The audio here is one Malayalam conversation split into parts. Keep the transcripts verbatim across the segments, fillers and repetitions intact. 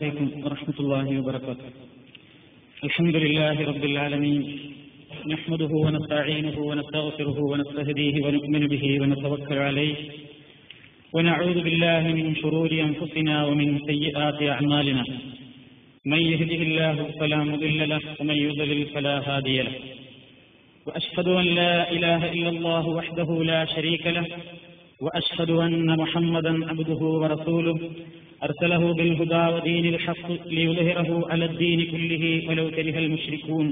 عليكم ورحمة الله وبركاته. الحمد لله رب العالمين، نحمده ونستعينه ونستغفره ونستهديه ونؤمن به ونتوكل عليه، ونعوذ بالله من شرور أنفسنا ومن سيئات أعمالنا، من يهده الله فلا مضل له ومن يضلل فلا هادي له، وأشهد أن لا إله إلا الله وحده لا شريك له، وأشهد أن محمدا عبده ورسوله أرسله بالهدى ودين الحق ليظهره على الدين كله ولو كره المشركون.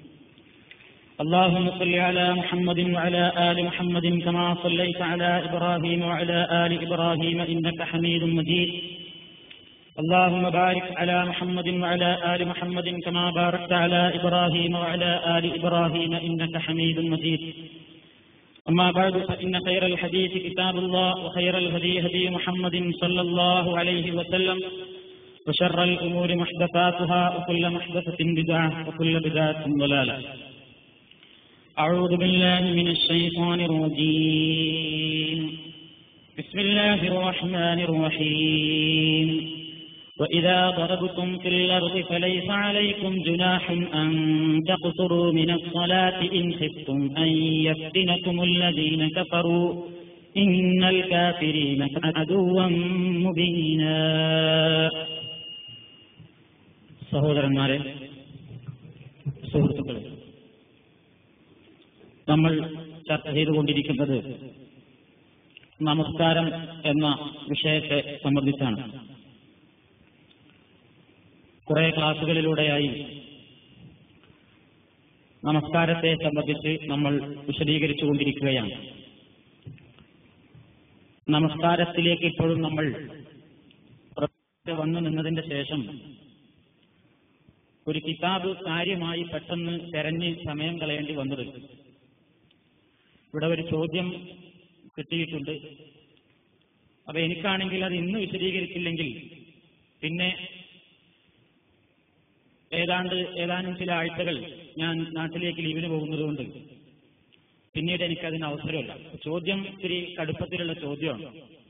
اللهم صل على محمد وعلى آل محمد كما صليت على إبراهيم وعلى آل إبراهيم إنك حميد مجيد. اللهم بارك على محمد وعلى آل محمد كما باركت على إبراهيم وعلى آل إبراهيم إنك حميد مجيد. أما بعد، فإن خير الحديث كتاب الله، وخير الهدي هدي محمد صلى الله عليه وسلم، وشر الأمور محدثاتها، وكل محدثة بدعة، وكل بدعة ضلالة. أعوذ بالله من الشيطان الرجيم. بسم الله الرحمن الرحيم. وإذا ضربتم في الأرض فليس عليكم جناح أن تقصروا من الصلاة إن خفتم أن يفتنكم الذين كفروا إن الكافرين عدوا مبينا. സഹോദരന്മാരെ, സുഹൃത്തുക്കളെ, നമ്മൾ ചർച്ച ചെയ്തുകൊണ്ടിരിക്കുന്നത് നമസ്കാരം എന്ന വിഷയത്തെ സംബന്ധിച്ചാണ്. കുറെ ക്ലാസുകളിലൂടെയായി നമസ്കാരത്തെ സംബന്ധിച്ച് നമ്മൾ വിശദീകരിച്ചുകൊണ്ടിരിക്കുകയാണ്. നമസ്കാരത്തിലേക്ക് ഇപ്പോഴും നമ്മൾ വന്നു നിന്നതിന്റെ ശേഷം ഒരു കിതാബ് കാര്യമായി പെട്ടെന്ന് തെരഞ്ഞ് സമയം കളയേണ്ടി വന്നത്. ഇവിടെ ഒരു ചോദ്യം കിട്ടിയിട്ടുണ്ട്. അപ്പൊ എനിക്കാണെങ്കിൽ അത് ഇന്ന് വിശദീകരിച്ചില്ലെങ്കിൽ പിന്നെ ഏതാണ്ട് ഏതാനും ചില ആഴ്ചകൾ ഞാൻ നാട്ടിലേക്ക് ലീവിന് പോകുന്നതുകൊണ്ട് പിന്നീട് എനിക്കതിന് അവസരമില്ല. ചോദ്യം ഇത്തിരി കടുപ്പത്തിലുള്ള ചോദ്യമാണ്.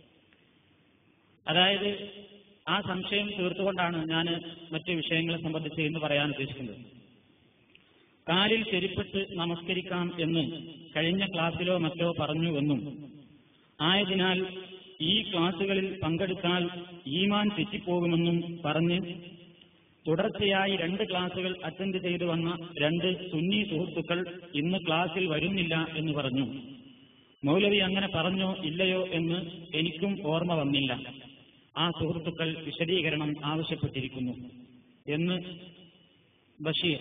അതായത് ആ സംശയം തീർത്തുകൊണ്ടാണ് ഞാൻ മറ്റു വിഷയങ്ങളെ സംബന്ധിച്ച് ഇന്ന് പറയാൻ ഉദ്ദേശിക്കുന്നത്. കാലിൽ ചെരുപ്പിട്ട് നമസ്കരിക്കാം എന്ന് കഴിഞ്ഞ ക്ലാസ്സിലോ മറ്റോ പറഞ്ഞുവെന്നും ആയതിനാൽ ഈ ക്ലാസുകളിൽ പങ്കെടുത്താൽ ഈമാൻ തെറ്റിപ്പോകുമെന്നും പറഞ്ഞ് തുടർച്ചയായി രണ്ട് ക്ലാസുകൾ അറ്റൻഡ് ചെയ്തു വന്ന രണ്ട് സുന്നി സുഹൃത്തുക്കൾ ഇന്ന് ക്ലാസ്സിൽ വരുന്നില്ല എന്ന് പറഞ്ഞു. മൗലവി അങ്ങനെ പറഞ്ഞോ ഇല്ലയോ എന്ന് എനിക്കും ഓർമ്മ വന്നില്ല. ആ സുഹൃത്തുക്കൾ വിശദീകരണം ആവശ്യപ്പെട്ടിരിക്കുന്നു എന്ന് ബഷീർ.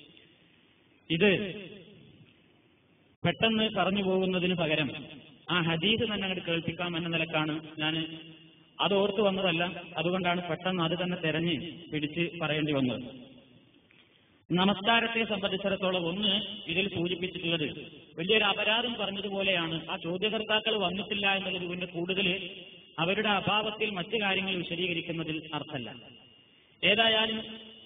ഇത് പെട്ടെന്ന് പറഞ്ഞു പോകുന്നതിന് പകരം ആ ഹദീസ് തന്നെ അങ്ങോട്ട് കേൾപ്പിക്കാം എന്ന നിലക്കാണ് ഞാൻ അത് ഓർത്തു വന്നതല്ല. അതുകൊണ്ടാണ് പെട്ടെന്ന് അത് തന്നെ തെരഞ്ഞ് പിടിച്ച് പറയേണ്ടി വന്നത്. നമസ്കാരത്തെ സംബന്ധിച്ചിടത്തോളം ഒന്ന് ഇതിൽ സൂചിപ്പിച്ചിട്ടുള്ളത് വലിയൊരു അപരാധം പറഞ്ഞതുപോലെയാണ്. ആ ചോദ്യകർത്താക്കൾ വന്നിട്ടില്ല എന്നുള്ളത് കൊണ്ട് കൂടുതൽ അവരുടെ അഭാവത്തിൽ മറ്റു കാര്യങ്ങൾ വിശദീകരിക്കുന്നതിൽ അർത്ഥമല്ല. ഏതായാലും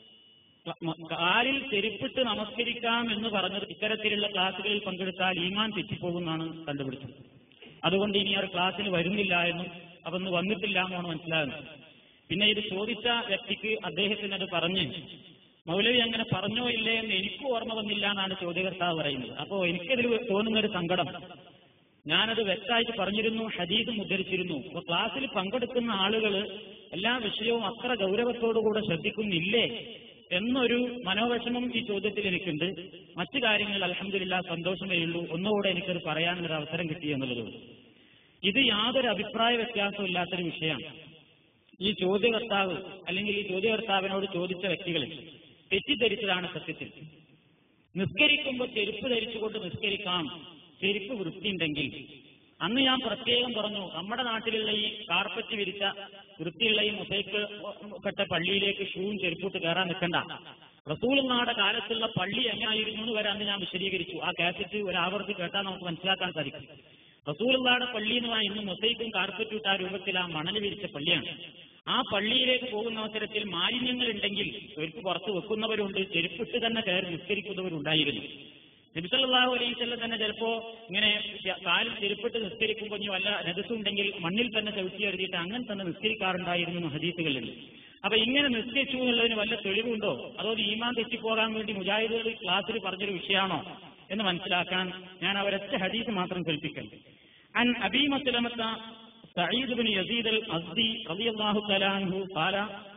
കാലിൽ ചെരുപ്പിട്ട് നമസ്കരിക്കാം എന്ന് പറഞ്ഞത് ഇത്തരത്തിലുള്ള ക്ലാസുകളിൽ പങ്കെടുത്താൽ ഈമാൻ തെറ്റിപ്പോകുമെന്നാണ് കണ്ടുപിടിച്ചത്. അതുകൊണ്ട് ഇനി അവർ ക്ലാസ്സിന് വരുന്നില്ല എന്നും അതൊന്നും വന്നിട്ടില്ല എന്നാണ് മനസ്സിലാകുന്നത്. പിന്നെ ഇത് ചോദിച്ച വ്യക്തിക്ക് അദ്ദേഹത്തിന് അത് പറഞ്ഞ് മൗലവി അങ്ങനെ പറഞ്ഞോ ഇല്ലേ എന്ന് എനിക്ക് ഓർമ്മ വന്നില്ല എന്നാണ് ചോദ്യകർത്താവ് പറയുന്നത്. അപ്പോൾ എനിക്കതിൽ തോന്നുന്നൊരു സങ്കടം, ഞാനത് വ്യക്തമായിട്ട് പറഞ്ഞിരുന്നു, ഹദീസും ഉദ്ധരിച്ചിരുന്നു. അപ്പോൾ ക്ലാസ്സിൽ പങ്കെടുക്കുന്ന ആളുകൾ എല്ലാ വിഷയവും അത്ര ഗൗരവത്തോടുകൂടെ ശ്രദ്ധിക്കുന്നില്ലേ എന്നൊരു മനോവിഷമം ഈ ചോദ്യത്തിൽ എനിക്കുണ്ട്. മറ്റു കാര്യങ്ങൾ അൽഹംദുലില്ലാ സന്തോഷമേ ഉള്ളൂ. ഒന്നുകൂടെ എനിക്കത് പറയാനൊരു അവസരം കിട്ടി എന്നുള്ളതും. ഇത് യാതൊരു അഭിപ്രായ വ്യത്യാസവും ഇല്ലാത്തൊരു വിഷയമാണ്. ഈ ചോദ്യകർത്താവ് അല്ലെങ്കിൽ ഈ ചോദ്യകർത്താവിനോട് ചോദിച്ച വ്യക്തികൾ തെറ്റിദ്ധരിച്ചതാണ് സത്യത്തിൽ. നിസ്കരിക്കുമ്പോൾ ചെരുപ്പ് ധരിച്ചുകൊണ്ട് നിസ്കരിക്കാം, ചെരുപ്പ് വൃത്തിയുണ്ടെങ്കിൽ. അന്ന് ഞാൻ പ്രത്യേകം പറഞ്ഞു, നമ്മുടെ നാട്ടിലുള്ള ഈ കാർപ്പറ്റ് വിരിച്ച വൃത്തിയുള്ള ഈ മൊസൈക്ക് കെട്ട പള്ളിയിലേക്ക് ഷൂവും ചെരുപ്പിട്ട് കയറാൻ നിൽക്കണ്ട. റസൂലുള്ളാഹിയുടെ കാലത്തുള്ള പള്ളി എങ്ങനെയായിരുന്നു എന്ന് വരെ അന്ന് ഞാൻ വിശദീകരിച്ചു. ആ കാസറ്റ് ഒരു ആവർത്തി കേട്ടാൽ നമുക്ക് മനസ്സിലാക്കാൻ സാധിക്കും. റസൂലുള്ളാഹിയുടെ പള്ളി എന്ന് പറഞ്ഞാൽ ഇന്ന് മൊസൈക്കും കാർപ്പറ്റും ഇട്ട രൂപത്തിൽ ആ മണൽ വിരിച്ച പള്ളിയാണ്. ആ പള്ളിയിലേക്ക് പോകുന്ന അവസരത്തിൽ മാലിന്യങ്ങൾ ഉണ്ടെങ്കിൽ ചെരുപ്പ് പുറത്ത് വെക്കുന്നവരുണ്ട്, ചെരുപ്പിട്ട് തന്നെ കയറി നിസ്കരിക്കുന്നവരുണ്ടായിരുന്നു. നബി സല്ലല്ലാഹു അലൈഹി വസല്ലം തന്നെ ചിലപ്പോ ഇങ്ങനെ കാലിൽ ചെരുപ്പിട്ട് നിസ്കരിക്കുമ്പോൾ വല്ല നജസുണ്ടെങ്കിൽ മണ്ണിൽ തന്നെ ചവിട്ടി എഴുതിയിട്ട് അങ്ങനെ തന്നെ നിസ്കരിക്കാറുണ്ടായിരുന്നു ഹദീസുകളിൽ. അപ്പൊ ഇങ്ങനെ നിസ്കരിച്ചു എന്നുള്ളതിന് വല്ല തെളിവുണ്ടോ, അതോ ഈമാൻ തെറ്റിപ്പോകാൻ വേണ്ടി മുജാഹിദുകൾ ക്ലാസ്സിൽ പറഞ്ഞൊരു വിഷയമാണോ എന്ന് മനസ്സിലാക്കാൻ ഞാൻ അവരൊറ്റ ഹദീസ് മാത്രം കേൾപ്പിക്കൽ. അൻ അബീ മസ്ലമത സഈദ് ബിൻ യസീദ് അൽ അസ്ദി റളിയല്ലാഹു തആല അൻഹു ഖാല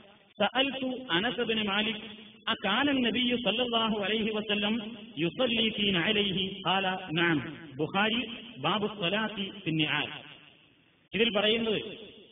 സഅൽതു അനസ് ബിൻ മാലിക് അകാന നബിയ്യു സല്ലല്ലാഹു അലൈഹി വസല്ലം യുസല്ലി ഫീ നഅലൈഹി ഖാല നഅം. ബുഖാരി ബാബു സ്വലാത്തി ഫി നിആൽ. ഇതിൽ പറയുന്നത്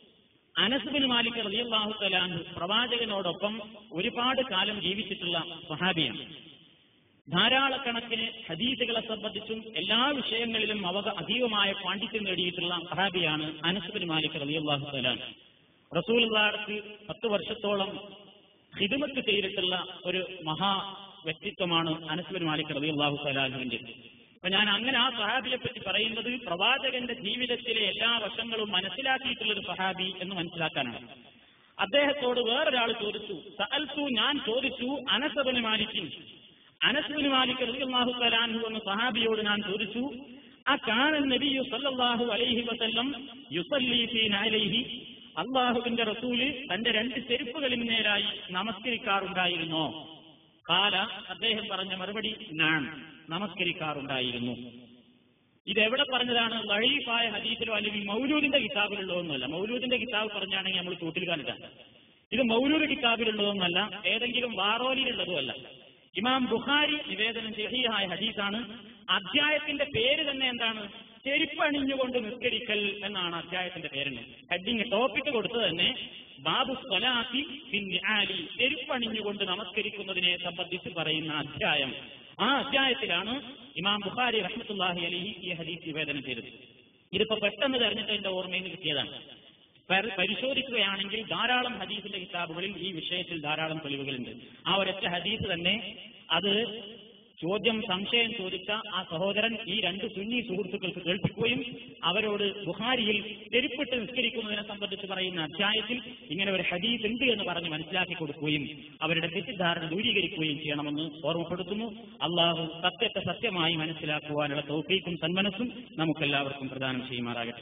അനസ് ബിൻ മാലിക് റളിയല്ലാഹു തആല അൻഹു പ്രവാചകനോടൊപ്പം ഒരുപാട് കാലം ജീവിച്ചിട്ടുള്ള സ്വഹാബിയാണ്. ധാരാളക്കണക്കിന് ഹദീസുകളെ സംബന്ധിച്ചും എല്ലാ വിഷയങ്ങളിലും അവ അതീവമായ പാണ്ഡിത്യം നേടിയിട്ടുള്ള സ്വഹാബിയാണ് അനസ് ബിൻ മാലിക് റളിയല്ലാഹു തആല അൻഹു. റസൂലുള്ളാഹിക്ക് പത്ത് വർഷത്തോളം ഖിദ്മത്ത് ചെയ്തിട്ടുള്ള ഒരു മഹാ വ്യക്തിത്വമാണ് അനസ് ബിൻ മാലിക് റളിയല്ലാഹു തആല അൻഹുവിന്റെ. അപ്പൊ ഞാൻ അങ്ങനെ ആ സഹാബിയെ പറ്റി പറയുന്നത് പ്രവാചകന്റെ ജീവിതത്തിലെ എല്ലാ വശങ്ങളും മനസ്സിലാക്കിയിട്ടുള്ളൊരു സഹാബി എന്ന് മനസ്സിലാക്കാനാണ്. അദ്ദേഹത്തോട് വേറൊരാൾ ചോദിച്ചു, സഅൽതു ഞാൻ ചോദിച്ചു അനസ് ബിൻ മാലിക് അനസ് ബിൻ മാലിക് റളിയല്ലാഹു തആല അൻഹു എന്ന സഹാബിയോട് ഞാൻ ചോദിച്ചു, അകാന നബിയ്യു സല്ലല്ലാഹു അലൈഹി വസല്ലം യുസല്ലി ഫീ നഅലൈഹി, അല്ലാഹുവിന്റെ റസൂല് തന്റെ രണ്ട് ചെരുപ്പുകളിന്മേലായി നമസ്കരിക്കാറുണ്ടായിരുന്നോ? ഖാല അദ്ദേഹം പറഞ്ഞ മറുപടി നഅം, നമസ്കരിക്കാറുണ്ടായിരുന്നു. ഇതെവിടെ പറഞ്ഞതാണ്? ദഈഫായ ഹദീസിലോ അല്ലെങ്കിൽ മൗലൂദിന്റെ കിതാബിലുള്ളതൊന്നുമല്ല. മൗലൂദിന്റെ കിതാബ് പറഞ്ഞാണെങ്കിൽ നമ്മൾ കൂട്ടിൽ കാണിട്ടാണ്. ഇത് മൗലൂദ് കിതാബിലുള്ളതൊന്നല്ല, ഏതെങ്കിലും വാറോലിയിലുള്ളതുമല്ല. ഇമാം ബുഖാരി നിവേദനം സഹീഹായ ഹദീസാണ്. അധ്യായത്തിന്റെ പേര് തന്നെ എന്താണ്? ചെരുപ്പണിഞ്ഞുകൊണ്ട് നിസ്കരിക്കൽ എന്നാണ് അധ്യായത്തിന്റെ പേരിന്. ഹെഡിങ് ടോപ്പിക് കൊടുത്തത് തന്നെ ബാബു സ്വലാത്തി ഫി നിആലി, ചെരുപ്പണിഞ്ഞുകൊണ്ട് നമസ്കരിക്കുന്നതിനെ സംബന്ധിച്ച് പറയുന്ന അധ്യായം. ആ അധ്യായത്തിലാണ് ഇമാം ബുഖാരി റഹ്മത്തുള്ളാഹി അലൈഹി ഈ ഹദീസ് നിവേദനം ചെയ്തത്. ഇതിപ്പോ പെട്ടെന്ന് തെരഞ്ഞിട്ട് എന്റെ ഓർമ്മയിൽ നിന്ന് കിട്ടിയതാണ്. പരിശോധിക്കുകയാണെങ്കിൽ ധാരാളം ഹദീസിന്റെ കിതാബുകളിൽ ഈ വിഷയത്തിൽ ധാരാളം തെളിവുകളുണ്ട്. ആ ഒരൊറ്റ ഹദീസ് തന്നെ അത് ചോദ്യം സംശയം ചോദിച്ച ആ സഹോദരൻ ഈ രണ്ട് സുന്നി സുഹൃത്തുക്കൾക്ക് കേൾപ്പിക്കുകയും അവരോട് ബുഖാരിയിൽ ചെരുപ്പിട്ട് നിസ്കരിക്കുന്നതിനെ സംബന്ധിച്ച് പറയുന്ന അധ്യായത്തിൽ ഇങ്ങനെ ഒരു ഹദീസ് ഉണ്ട് എന്ന് പറഞ്ഞ് മനസ്സിലാക്കി കൊടുക്കുകയും അവരുടെ തെറ്റിദ്ധാരണ ദൂരീകരിക്കുകയും ചെയ്യണമെന്ന് ഓർമ്മപ്പെടുത്തുന്നു. അള്ളാഹു സത്യത്തെ സത്യമായി മനസ്സിലാക്കുവാനുള്ള തൗഫീഖും സന്മനസ്സും നമുക്കെല്ലാവർക്കും പ്രദാനം ചെയ്യുമാറാകട്ടെ.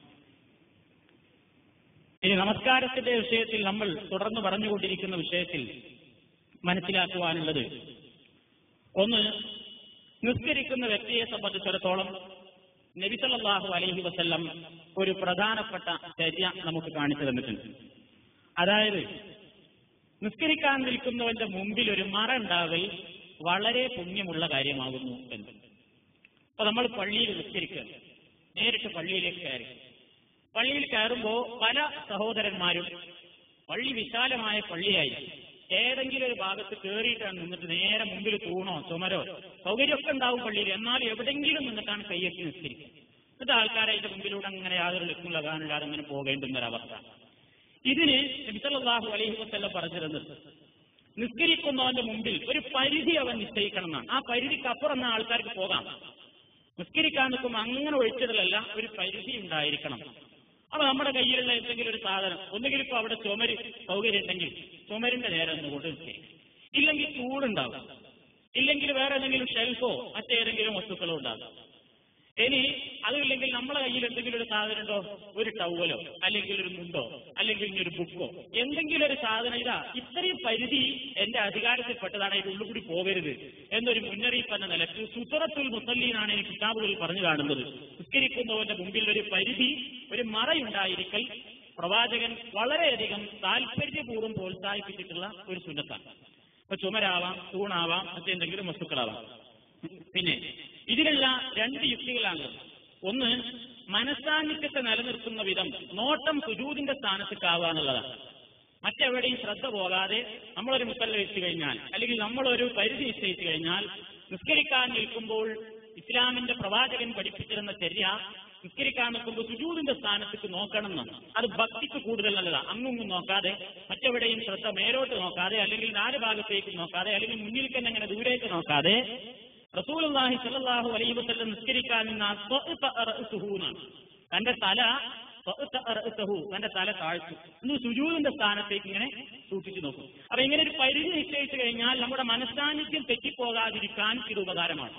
ഇനി നമസ്കാരത്തിന്റെ വിഷയത്തിൽ നമ്മൾ തുടർന്ന് പറഞ്ഞുകൊണ്ടിരിക്കുന്ന വിഷയത്തിൽ മനസ്സിലാക്കുവാനുള്ളത്, ഒന്ന്, നിസ്കരിക്കുന്ന വ്യക്തിയെ സംബന്ധിച്ചിടത്തോളം നബി സല്ലല്ലാഹു അലൈഹി വസല്ലം ഒരു പ്രധാനപ്പെട്ട ചര്യ നമുക്ക് കാണിച്ചു തന്നിട്ടുണ്ട്. അതായത് നിസ്കരിക്കാൻ നിൽക്കുന്നവന്റെ മുമ്പിൽ ഒരു മറ ഉണ്ടാകൽ വളരെ പുണ്യമുള്ള കാര്യമാകുന്നു എന്ന്. അപ്പൊ നമ്മൾ പള്ളിയിൽ നിസ്കരിക്കുക, നേരിട്ട് പള്ളിയിലേക്ക് കയറി. പള്ളിയിൽ കയറുമ്പോൾ പല സഹോദരന്മാരും പള്ളി വിശാലമായ പള്ളിയായി ഏതെങ്കിലും ഒരു ഭാഗത്ത് കയറിയിട്ടാണ് നിന്നിട്ട് നേരെ മുമ്പിൽ തൂണോ ചുമരോ സൗകര്യമൊക്കെ ഉണ്ടാവും പള്ളിയിൽ, എന്നാൽ എവിടെയെങ്കിലും നിന്നിട്ടാണ് കയ്യെത്തി നിസ്കരിക്കുക. എന്നിട്ട് ആൾക്കാരെ അതിന്റെ മുമ്പിലൂടെ അങ്ങനെ യാതൊരു ലക്ഷ്യം ലഗാനില്ലാതെ അങ്ങനെ പോകേണ്ടുന്നൊരവസ്ഥ. ഇതിന് നബി സല്ലല്ലാഹു അലൈഹി വസല്ലം പറഞ്ഞിരുന്നത്, നിസ്കരിക്കുന്നവന്റെ മുമ്പിൽ ഒരു പരിധി അവൻ നിശ്ചയിക്കണം എന്നാണ്. ആ പരിധിക്ക് അപ്പുറം ആൾക്കാർക്ക് പോകാം. നിസ്കരിക്കാൻ നിൽക്കുമ്പോൾ അങ്ങനെ ഒഴിച്ചതിലല്ല, ഒരു പരിധി ഉണ്ടായിരിക്കണം. അപ്പൊ നമ്മുടെ കയ്യിലുള്ള എന്തെങ്കിലും ഒരു സാധനം, ഒന്നുകിൽ ഇപ്പൊ അവിടെ ചുമര് സൗകര്യം ഉണ്ടെങ്കിൽ ചുമരിന്റെ നേരെ ഒന്നുകൊണ്ട് നിൽക്കും, ഇല്ലെങ്കിൽ ചൂടുണ്ടാവും, ഇല്ലെങ്കിൽ വേറെ ഏതെങ്കിലും ഷെൽഫോ മറ്റേതെങ്കിലും വസ്തുക്കളോ ഉണ്ടാകും. ഇനി അതുമില്ലെങ്കിൽ നമ്മളെ കയ്യിൽ എന്തെങ്കിലും ഒരു സാധനം ഉണ്ടോ, ഒരു ടവലോ അല്ലെങ്കിൽ ഒരു മുണ്ടോ അല്ലെങ്കിൽ ഇനി ഒരു ബുക്കോ എന്തെങ്കിലും ഒരു സാധനം, ഇതാ ഇത്രയും പരിധി എന്റെ അധികാരത്തിൽപ്പെട്ടതാണ്, അതിന്റെ ഉള്ളിൽ കൂടി പോകരുത് എന്നൊരു മുന്നറിയിപ്പ് എന്ന നിലക്ക് സുതറത്തുൽ മുസല്ലീനാണ് ഈ കിതാബുകളിൽ പറഞ്ഞു കാണുന്നത്. നിസ്കരിക്കുന്നവന്റെ മുമ്പിൽ ഒരു പരിധി, ഒരു മറയുണ്ടായിരിക്കൽ പ്രവാചകൻ വളരെയധികം താല്പര്യപൂർവ്വം പ്രോത്സാഹിപ്പിച്ചിട്ടുള്ള ഒരു സുന്നത്താണ്. ഇപ്പൊ ചുമരാവാം, തൂണാവാം, മറ്റെന്തെങ്കിലും വസ്തുക്കളാവാം. പിന്നെ ഇതിലുള്ള രണ്ട് യുക്തികളാണ്. ഒന്ന്, മനസാന്നിധ്യത്തെ നിലനിർത്തുന്ന വിധം നോട്ടം സുജൂദിന്റെ സ്ഥാനത്തേക്കാവുക എന്നുള്ളതാണ്. മറ്റെവിടെയും ശ്രദ്ധ പോകാതെ നമ്മളൊരു മുസല്ല വെച്ച് കഴിഞ്ഞാൽ അല്ലെങ്കിൽ നമ്മളൊരു പരിധി നിശ്ചയിച്ചു കഴിഞ്ഞാൽ നിസ്കരിക്കാൻ നിൽക്കുമ്പോൾ ഇസ്ലാമിന്റെ പ്രവാചകൻ പഠിപ്പിച്ചിരുന്ന ചര്യ, നിസ്കരിക്കാൻ നിൽക്കുമ്പോൾ സുജൂദിന്റെ സ്ഥാനത്തേക്ക് നോക്കണം എന്നാണ്. അത് ഭക്തിക്ക് കൂടുതൽ നല്ലതാണ്. അങ്ങൊന്നും നോക്കാതെ മറ്റെവിടെയും ശ്രദ്ധ മേലോട്ട് നോക്കാതെ അല്ലെങ്കിൽ നാല് ഭാഗത്തേക്ക് നോക്കാതെ അല്ലെങ്കിൽ മുന്നിൽ തന്നെ അങ്ങനെ ദൂരേക്ക് നോക്കാതെ റസൂലുള്ളാഹി സ്വല്ലല്ലാഹു അലൈഹി വസല്ലം നിസ്കരിക്കാൻ നിന്നാൽ തന്റെ തല തന്റെ തല താഴ്ത്തു ഒന്ന് സുജൂദിന്റെ സ്ഥാനത്തേക്ക് ഇങ്ങനെ സൂക്ഷിച്ചു നോക്കും. അപ്പൊ ഇങ്ങനെ ഒരു പരിധി നിശ്ചയിച്ചു കഴിഞ്ഞാൽ നമ്മുടെ മനസ്സാന്നിധ്യം തെറ്റിപ്പോകാതിരിക്കാൻ ഇത് ഉപകാരമാണ്.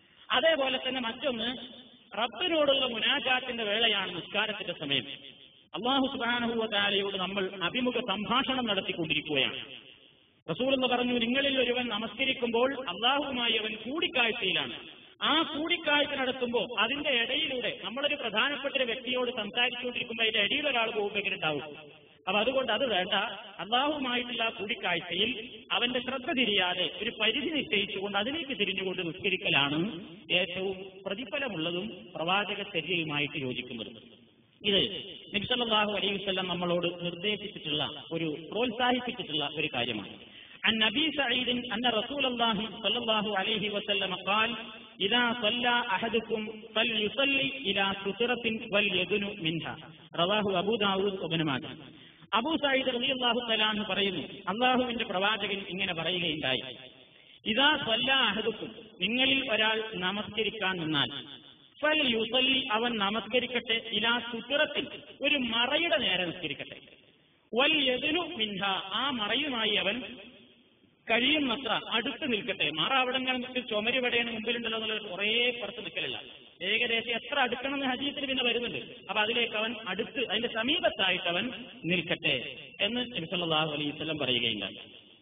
അതേപോലെ തന്നെ മറ്റൊന്ന്, റബ്ബിനോടുള്ള മുനാജാത്തിന്റെ വേളയാണ് നിസ്കാരത്തിന്റെ സമയം. അല്ലാഹു സുബ്ഹാനഹു വ തആലയോട് നമ്മൾ അഭിമുഖ സംഭാഷണം നടത്തിക്കൊണ്ടിരിക്കുകയാണ്. റസൂൽ എന്ന് പറഞ്ഞു, നിങ്ങളിൽ ഒരുവൻ നമസ്കരിക്കുമ്പോൾ അല്ലാഹുവുമായി അവൻ കൂടിക്കാഴ്ചയിലാണ്. ആ കൂടിക്കാഴ്ച നടത്തുമ്പോൾ അതിന്റെ ഇടയിലൂടെ നമ്മളൊരു പ്രധാനപ്പെട്ട ഒരു വ്യക്തിയോട് സംസാരിച്ചുകൊണ്ടിരിക്കുമ്പോൾ അതിന്റെ ഇടയിൽ ഒരാൾ പോകുമ്പോൾ ഉണ്ടാവും. അപ്പൊ അതുകൊണ്ട് അത് വേണ്ട. അല്ലാഹുവുമായിട്ടുള്ള കൂടിക്കാഴ്ചയിൽ അവന്റെ ശ്രദ്ധ തിരിയാതെ ഒരു പരിധി നിശ്ചയിച്ചുകൊണ്ട് അതിലേക്ക് തിരിഞ്ഞുകൊണ്ട് നിസ്കരിക്കലാണ് ഏറ്റവും പ്രതിഫലമുള്ളതും പ്രവാചക ചര്യയുമായിട്ട് യോജിക്കുന്നതും. ഇത് നബി സല്ലല്ലാഹു അലൈഹി വസല്ലം നമ്മളോട് നിർദ്ദേശിച്ചിട്ടുള്ള ഒരു പ്രോത്സാഹിപ്പിച്ചിട്ടുള്ള ഒരു കാര്യമാണ്. عن أبي سعيد أن رسول الله صلى الله عليه وسلم قال إذا صلى أحدكم فليصلي إلى سترة وليدن منها رواه أبو داود وابن ماجه. അബൂ സഈദ് റളിയല്ലാഹു തആല അൻഹു പറയുന്നു, അല്ലാഹുവിന്റെ പ്രവാചകൻ ഇങ്ങനെ പറയുകയുണ്ടായി, ഇദാ സല്ലാ അഹദുക്കും, നിങ്ങളിൽ ഒരാൾ നമസ്കരിക്കാൻ നിന്നാൽ, ഫൽയുസല്ലി, അവൻ നമസ്കരിക്കട്ടെ, ഇലാ സുത്രത്തിൽ, ഒരു മറയുടെ നേരെ നിസ്കരിക്കട്ടെ, വൽയദ്നു മിൻഹ, ആ മറയുമായി അവൻ കഴിയുന്നത്ര അടുത്ത് നിൽക്കട്ടെ. മറ അവിടെ നിൽക്ക് ചുമര് പടയാണ് മുമ്പിലുണ്ടല്ലോ എന്നുള്ള കുറേ പുറത്ത് നിൽക്കലല്ല, ഏകദേശം എത്ര അടുക്കണം എന്ന് ഹദീസിൽ പിന്നെ വരുന്നുണ്ട്. അപ്പൊ അതിലേക്ക് അവൻ അടുത്ത്, അതിന്റെ സമീപത്തായിട്ട് അവൻ നിൽക്കട്ടെ എന്ന് നബി സല്ലല്ലാഹു അലൈഹി വസല്ലം പറയുകയുണ്ടായി.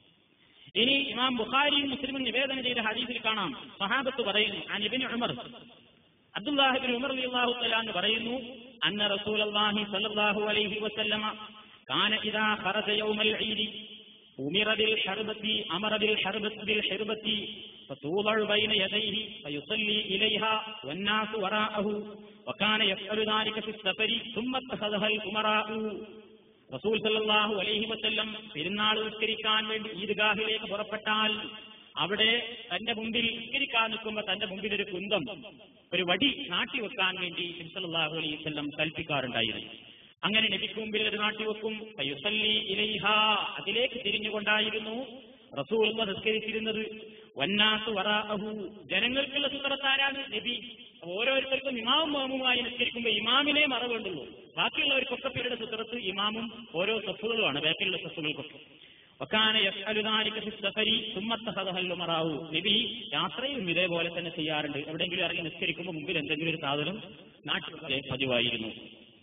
ഇനി ഇമാം ബുഖാരിയും മുസ്ലിമും നിവേദനം ചെയ്ത ഹദീസിൽ കാണാം, സഹാബത്ത് പറയുന്നു, അൻ ഇബ്നു ഉമർ, അബ്ദുല്ലാഹി ഇബ്നു ഉമർ റളിയല്ലാഹു തആല അൻഹു പറയുന്നു, അന്ന റസൂലുള്ളാഹി സ്വല്ലല്ലാഹു അലൈഹി വസല്ലമ കാന ഇദാ ഖറജ യൗമൽ ഈദി ഉമിറ ബിൽ ഹർബത്തി അമറ ബിൽ ഹർബത്തി ബിൽ ഹിർബത്തി ഫതൂള ബൈന യദൈഹി ഫയുസല്ലി ഇലൈഹാ വന്നാസു വറാഅഹു വകാന യഫ്അലു ദാലിക ഫി സഫരി സുമ്മ തഖദഹൽ ഉമറാഉ. റസൂൽ സല്ലല്ലാഹു അലൈഹി വസല്ലം പെരുന്നാൾ നിസ്കരിക്കാൻ വേണ്ടി ഈദ്ഗാഹിലേക്ക് പുറപ്പെട്ടാൽ അവിടെ തന്റെ മുമ്പിൽ നിസ്കരിക്കാൻ നിൽക്കുമ്പോൾ തന്റെ മുമ്പിൽ ഒരു കുന്തം, ഒരു വടി നാട്ടിവെക്കാൻ വേണ്ടി നബി സല്ലല്ലാഹു അലൈഹി വസല്ലം കൽപ്പിക്കാറുണ്ടായിരുന്നു. അങ്ങനെ നബിക്ക് മുമ്പിൽ ഒരു നാട്ടിവെക്കും, ഫയുസല്ലി ഇലൈഹാ, അതിലേക്ക് തിരിഞ്ഞുകൊണ്ടായിരുന്നു റസൂൽ നിസ്കരിച്ചിരുന്നത്. വന്നാസു വറാഅഹു, ജനങ്ങൾക്കുള്ള സുത്രത്താരാണ് നബി. ഓരോരുത്തർക്കും ഇമാമും മാമുമായി നിസ്കരിക്കുമ്പോൾ ഇമാമിനെ മറ വേണ്ടുള്ളൂ, ബാക്കിയുള്ളവർക്കൊക്കെ പേരുടെ സുത്രത്ത് ഇമാമും ഓരോ സഫുകളുമാണ്, ബാക്കിയുള്ള സഫുകൾക്കൊക്കെ. വകാന യഫ്അലു ദാലിക ഫി സഫരി സുമ്മ തഖദഹൽ ഉമറാഉ, നബി യാത്രയും ഇതേപോലെ തന്നെ ചെയ്യാറുണ്ട്. എവിടെയെങ്കിലും ഇറങ്ങി നിസ്കരിക്കുമ്പോൾ മുമ്പിൽ എന്തെങ്കിലും ഒരു സാധനം നാട്ടിലെ പതിവായിരുന്നു.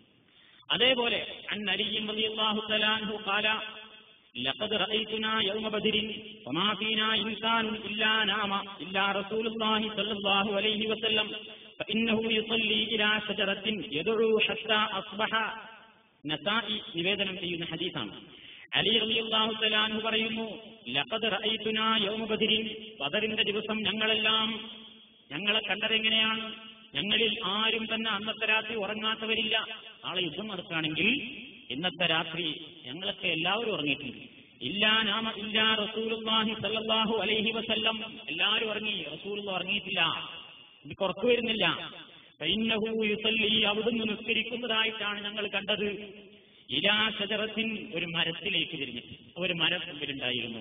അതേപോലെ അൻ അലി റളിയല്ലാഹു തആല അൻഹു ഖാല ലഖദ് റഅയ്തുനാ യൗമ ബദ്രിൻ വമാ ഫീനാ ഇൻസാനുൻ ഇല്ലാ നാമ ഇല്ലാ റസൂലുള്ളാഹി സ്വല്ലല്ലാഹു അലൈഹി വസല്ലം ഫഇന്നഹു യുസല്ലി ഇലാ ശജറത്തിൻ യദ്ഉ ഹത്താ അസ്ബഹ. നസാഇ നിവേദനം ചെയ്യുന്ന ഹദീസാണ്. അലി റളിയല്ലാഹു തആല അൻഹു പറയുന്നു, ലഖദ് റഅയ്തുനാ യൗമ ബദ്രിൻ, ബദറിന്റെ ദിവസം ഞങ്ങളെല്ലാം, ഞങ്ങളെ കണ്ടതെങ്ങനെയാണ്, ഞങ്ങളിൽ ആരും തന്നെ അന്നത്തെ രാത്രി ഉറങ്ങാത്തവരില്ല. നാളെ യുദ്ധം നടക്കുകയാണെങ്കിൽ ഇന്നത്തെ രാത്രി ഞങ്ങളൊക്കെ എല്ലാവരും ഉറങ്ങിയിട്ടുണ്ട്. ഇല്ലാ നാമ ഇല്ലാ റസൂലുള്ളാഹി സ്വല്ലല്ലാഹു അലൈഹി വസല്ലം, എല്ലാവരും ഉറങ്ങി, റസൂലുള്ള ഉറങ്ങിയിട്ടില്ല, ഇത് ഉറക്കു വരുന്നില്ല. ഫഇന്നഹു യുസല്ലി, അവിടുന്ന് നിസ്കരിക്കുന്നതായിട്ടാണ് ഞങ്ങൾ കണ്ടത്. ഇലാ ശജറത്തിൻ, ഒരു മരത്തിലേക്ക് തിരിഞ്ഞിട്ട്, ഒരു മരം മുമ്പിലുണ്ടായിരുന്നു.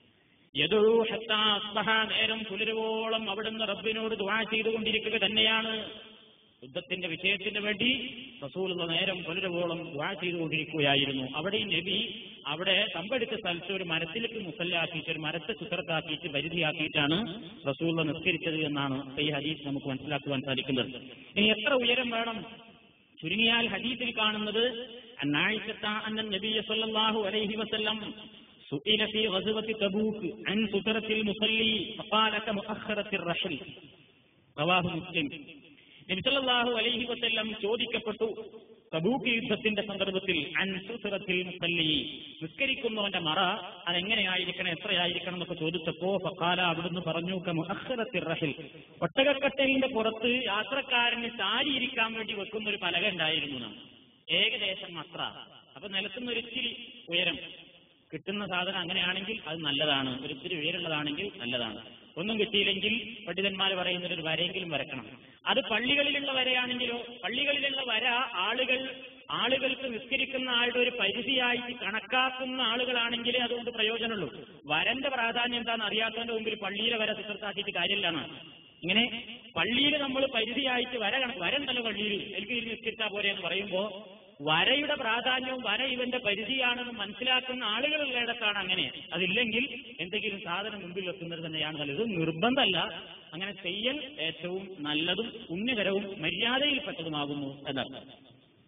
യദഉ ഹത്താ അസ്ബഹ, നേരം പുലരുവോളം അവിടുന്ന് റബ്ബിനോട് ദുആ ചെയ്തുകൊണ്ടിരിക്കുക തന്നെയാണ്. യുദ്ധത്തിന്റെ വിഷയത്തിന് വേണ്ടി റസൂലുള്ള നേരം പുലരുവോളം ദുആ ചെയ്തുകൊണ്ടിരിക്കുകയായിരുന്നു. അവിടെ നബി അവിടെ തമ്പെടുത്ത സ്ഥലത്ത് ഒരു മരത്തിലേക്ക് മുസല്ലാക്കിയിട്ട്, ഒരു മരത്തെ ചിത്രത്താക്കിയിട്ട് പരിധിയാക്കിയിട്ടാണ് റസൂലുള്ള നിസ്കരിച്ചത് എന്നാണ് ഈ ഹദീസ് നമുക്ക് മനസ്സിലാക്കുവാൻ സാധിക്കുന്നത്. ഇനി എത്ര ഉയരം വേണം? ചുരുങ്ങിയാൽ ഹദീസിൽ കാണുന്നത് അന്നായിഷത്ത അന്ന നബിയ സല്ലല്ലാഹു അലൈഹി വസല്ലം സുഇല ഫീ ഗസ്വതി തബൂക്ക് അൻ സുതറത്തിൽ മുസല്ലി ഫഖാല കമുഅഖറത്തിൽ റഹ്ൽ. റവാഹു മുസ്ലിം. നബി സല്ലല്ലാഹു അലൈഹി വസല്ലം ചോദിക്കപ്പെട്ടു തബൂക്ക് യുദ്ധത്തിന്റെ സന്ദർഭത്തിൽ അൻ സുതറത്തിൽ മുസല്ലി, നിസ്കരിക്കുന്നവന്റെ മറ അതെങ്ങനെയായിരിക്കണം, എത്രയായിരിക്കണം എന്നൊക്കെ ചോദിച്ചപ്പോ ഫഖാല, അവിടുന്ന് പറഞ്ഞു, കമുഅഖറത്തിൽ റഹ്ൽ, ഒട്ടകക്കട്ടലിന്റെ പുറത്ത് യാത്രക്കാരന് ചാരിയിരിക്കാൻ വേണ്ടി വെക്കുന്ന ഒരു പലക ഉണ്ടായിരുന്നു നാം, ഏകദേശം അത്ര. അപ്പൊ നിലത്തുനിന്ന് ഒരിച്ചിരി ഉയരം കിട്ടുന്ന സാധനം അങ്ങനെയാണെങ്കിൽ അത് നല്ലതാണ്, ഒരിത്തിരി ഉയരുള്ളതാണെങ്കിൽ നല്ലതാണ്. ഒന്നും കിട്ടിയില്ലെങ്കിൽ പണ്ഡിതന്മാർ പറയുന്നത് ഒരു വരയെങ്കിലും വരക്കണം. അത് പള്ളികളിലുള്ള വരയാണെങ്കിലോ, പള്ളികളിലുള്ള വര ആളുകൾ ആളുകൾക്ക് നിസ്കരിക്കുന്ന ആളുടെ ഒരു പരിധിയായിട്ട് കണക്കാക്കുന്ന ആളുകളാണെങ്കിലേ അതുകൊണ്ട് പ്രയോജനമുള്ളൂ. വരന്റെ പ്രാധാന്യം എന്താണെന്ന് അറിയാത്തതിന്റെ മുമ്പിൽ പള്ളിയിലെ വര ചിത്രത്താക്കിയിട്ട് കാര്യമില്ലാണ്. ഇങ്ങനെ പള്ളിയിൽ നമ്മൾ പരിധിയായിട്ട് വര വരണ്ടല്ലോ പള്ളിയിൽ, എനിക്ക് നിസ്കരിച്ചാൽ പോരെ എന്ന് പറയുമ്പോൾ വരയുടെ പ്രാധാന്യവും വര ഇവന്റെ പരിധിയാണെന്ന് മനസ്സിലാക്കുന്ന ആളുകളുള്ളിടത്താണ് അങ്ങനെ. അതില്ലെങ്കിൽ എന്തെങ്കിലും സാധനം മുമ്പിൽ വെക്കുന്നത് തന്നെയാണ് നല്ലത്. നിർബന്ധമല്ല, അങ്ങനെ ചെയ്യൽ ഏറ്റവും നല്ലതും പുണ്യകരവും മര്യാദയിൽപ്പെട്ടതുമാകുന്നു എന്നർത്ഥം.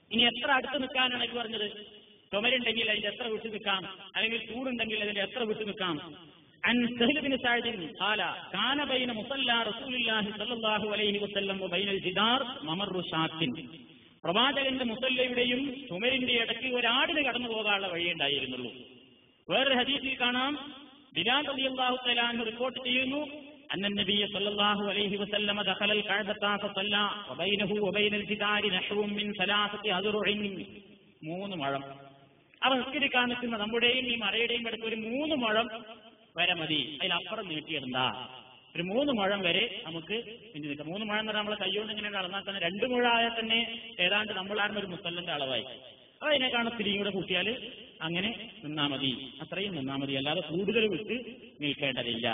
ഇനി എത്ര അടുത്ത് നിൽക്കാനാണ് ഇത് പറഞ്ഞത്? ചുമരുണ്ടെങ്കിൽ അതിന്റെ എത്ര വിട്ടു നിൽക്കാം, അല്ലെങ്കിൽ ചൂടുണ്ടെങ്കിൽ അതിന്റെ എത്ര വിട്ടു നിൽക്കാം. عن سهل بن سعد قال كان بين مصلى رسول الله صلى الله عليه وسلم وبين الجدار ممر شاة. പ്രവാചകന്റെ മുസല്ലയുടെയും ചുമരിന്റെ ഇടയ്ക്ക് ഒരാടിന് കടന്നു പോകാനുള്ള വഴിയുണ്ടായിരുന്നുള്ളൂ. വേറൊരു ഹദീസിൽ കാണാം, ബിലാൽ റളിയല്ലാഹു തആല അൻഹു റിപ്പോർട്ട് ചെയ്യുന്നു, അന്ന നബിയ സല്ലല്ലാഹു അലൈഹി വസല്ലം ദഖലൽ കഅബത ഫസല്ല വബൈനഹു വബൈനൽ ജിദാരി നഹ്വും മിൻ സലാസതി അദ്റുഇൻ. മൂന്ന് മുഴം. അവ നിസ്കരിക്കാൻ നിൽക്കുന്ന നമ്മുടെയും ഈ മറയുടെയും അടുത്ത് ഒരു മൂന്ന് മുഴം വരെ മതി, അതിലപ്പുറം നീട്ടിയിടണ്ട. ഒരു മൂന്ന് മുഴം വരെ നമുക്ക് പിന്തി നിൽക്കാം. മൂന്ന് മുഴം എന്ന് പറഞ്ഞാൽ നമ്മളെ കൈകൊണ്ട് ഇങ്ങനെ നടന്നാൽ തന്നെ രണ്ട് മുഴ ആയാൽ തന്നെ ഏതാണ്ട് നമ്മളാർന്ന ഒരു മുസല്ലന്റെ അളവായി. അപ്പൊ അതിനേക്കാണ് സ്ത്രീയും കൂടെ കൂട്ടിയാൽ അങ്ങനെ നിന്നാ മതി, അത്രയും നിന്നാ മതി, അല്ലാതെ കൂടുതൽ വിട്ട് നിൽക്കേണ്ടതില്ല.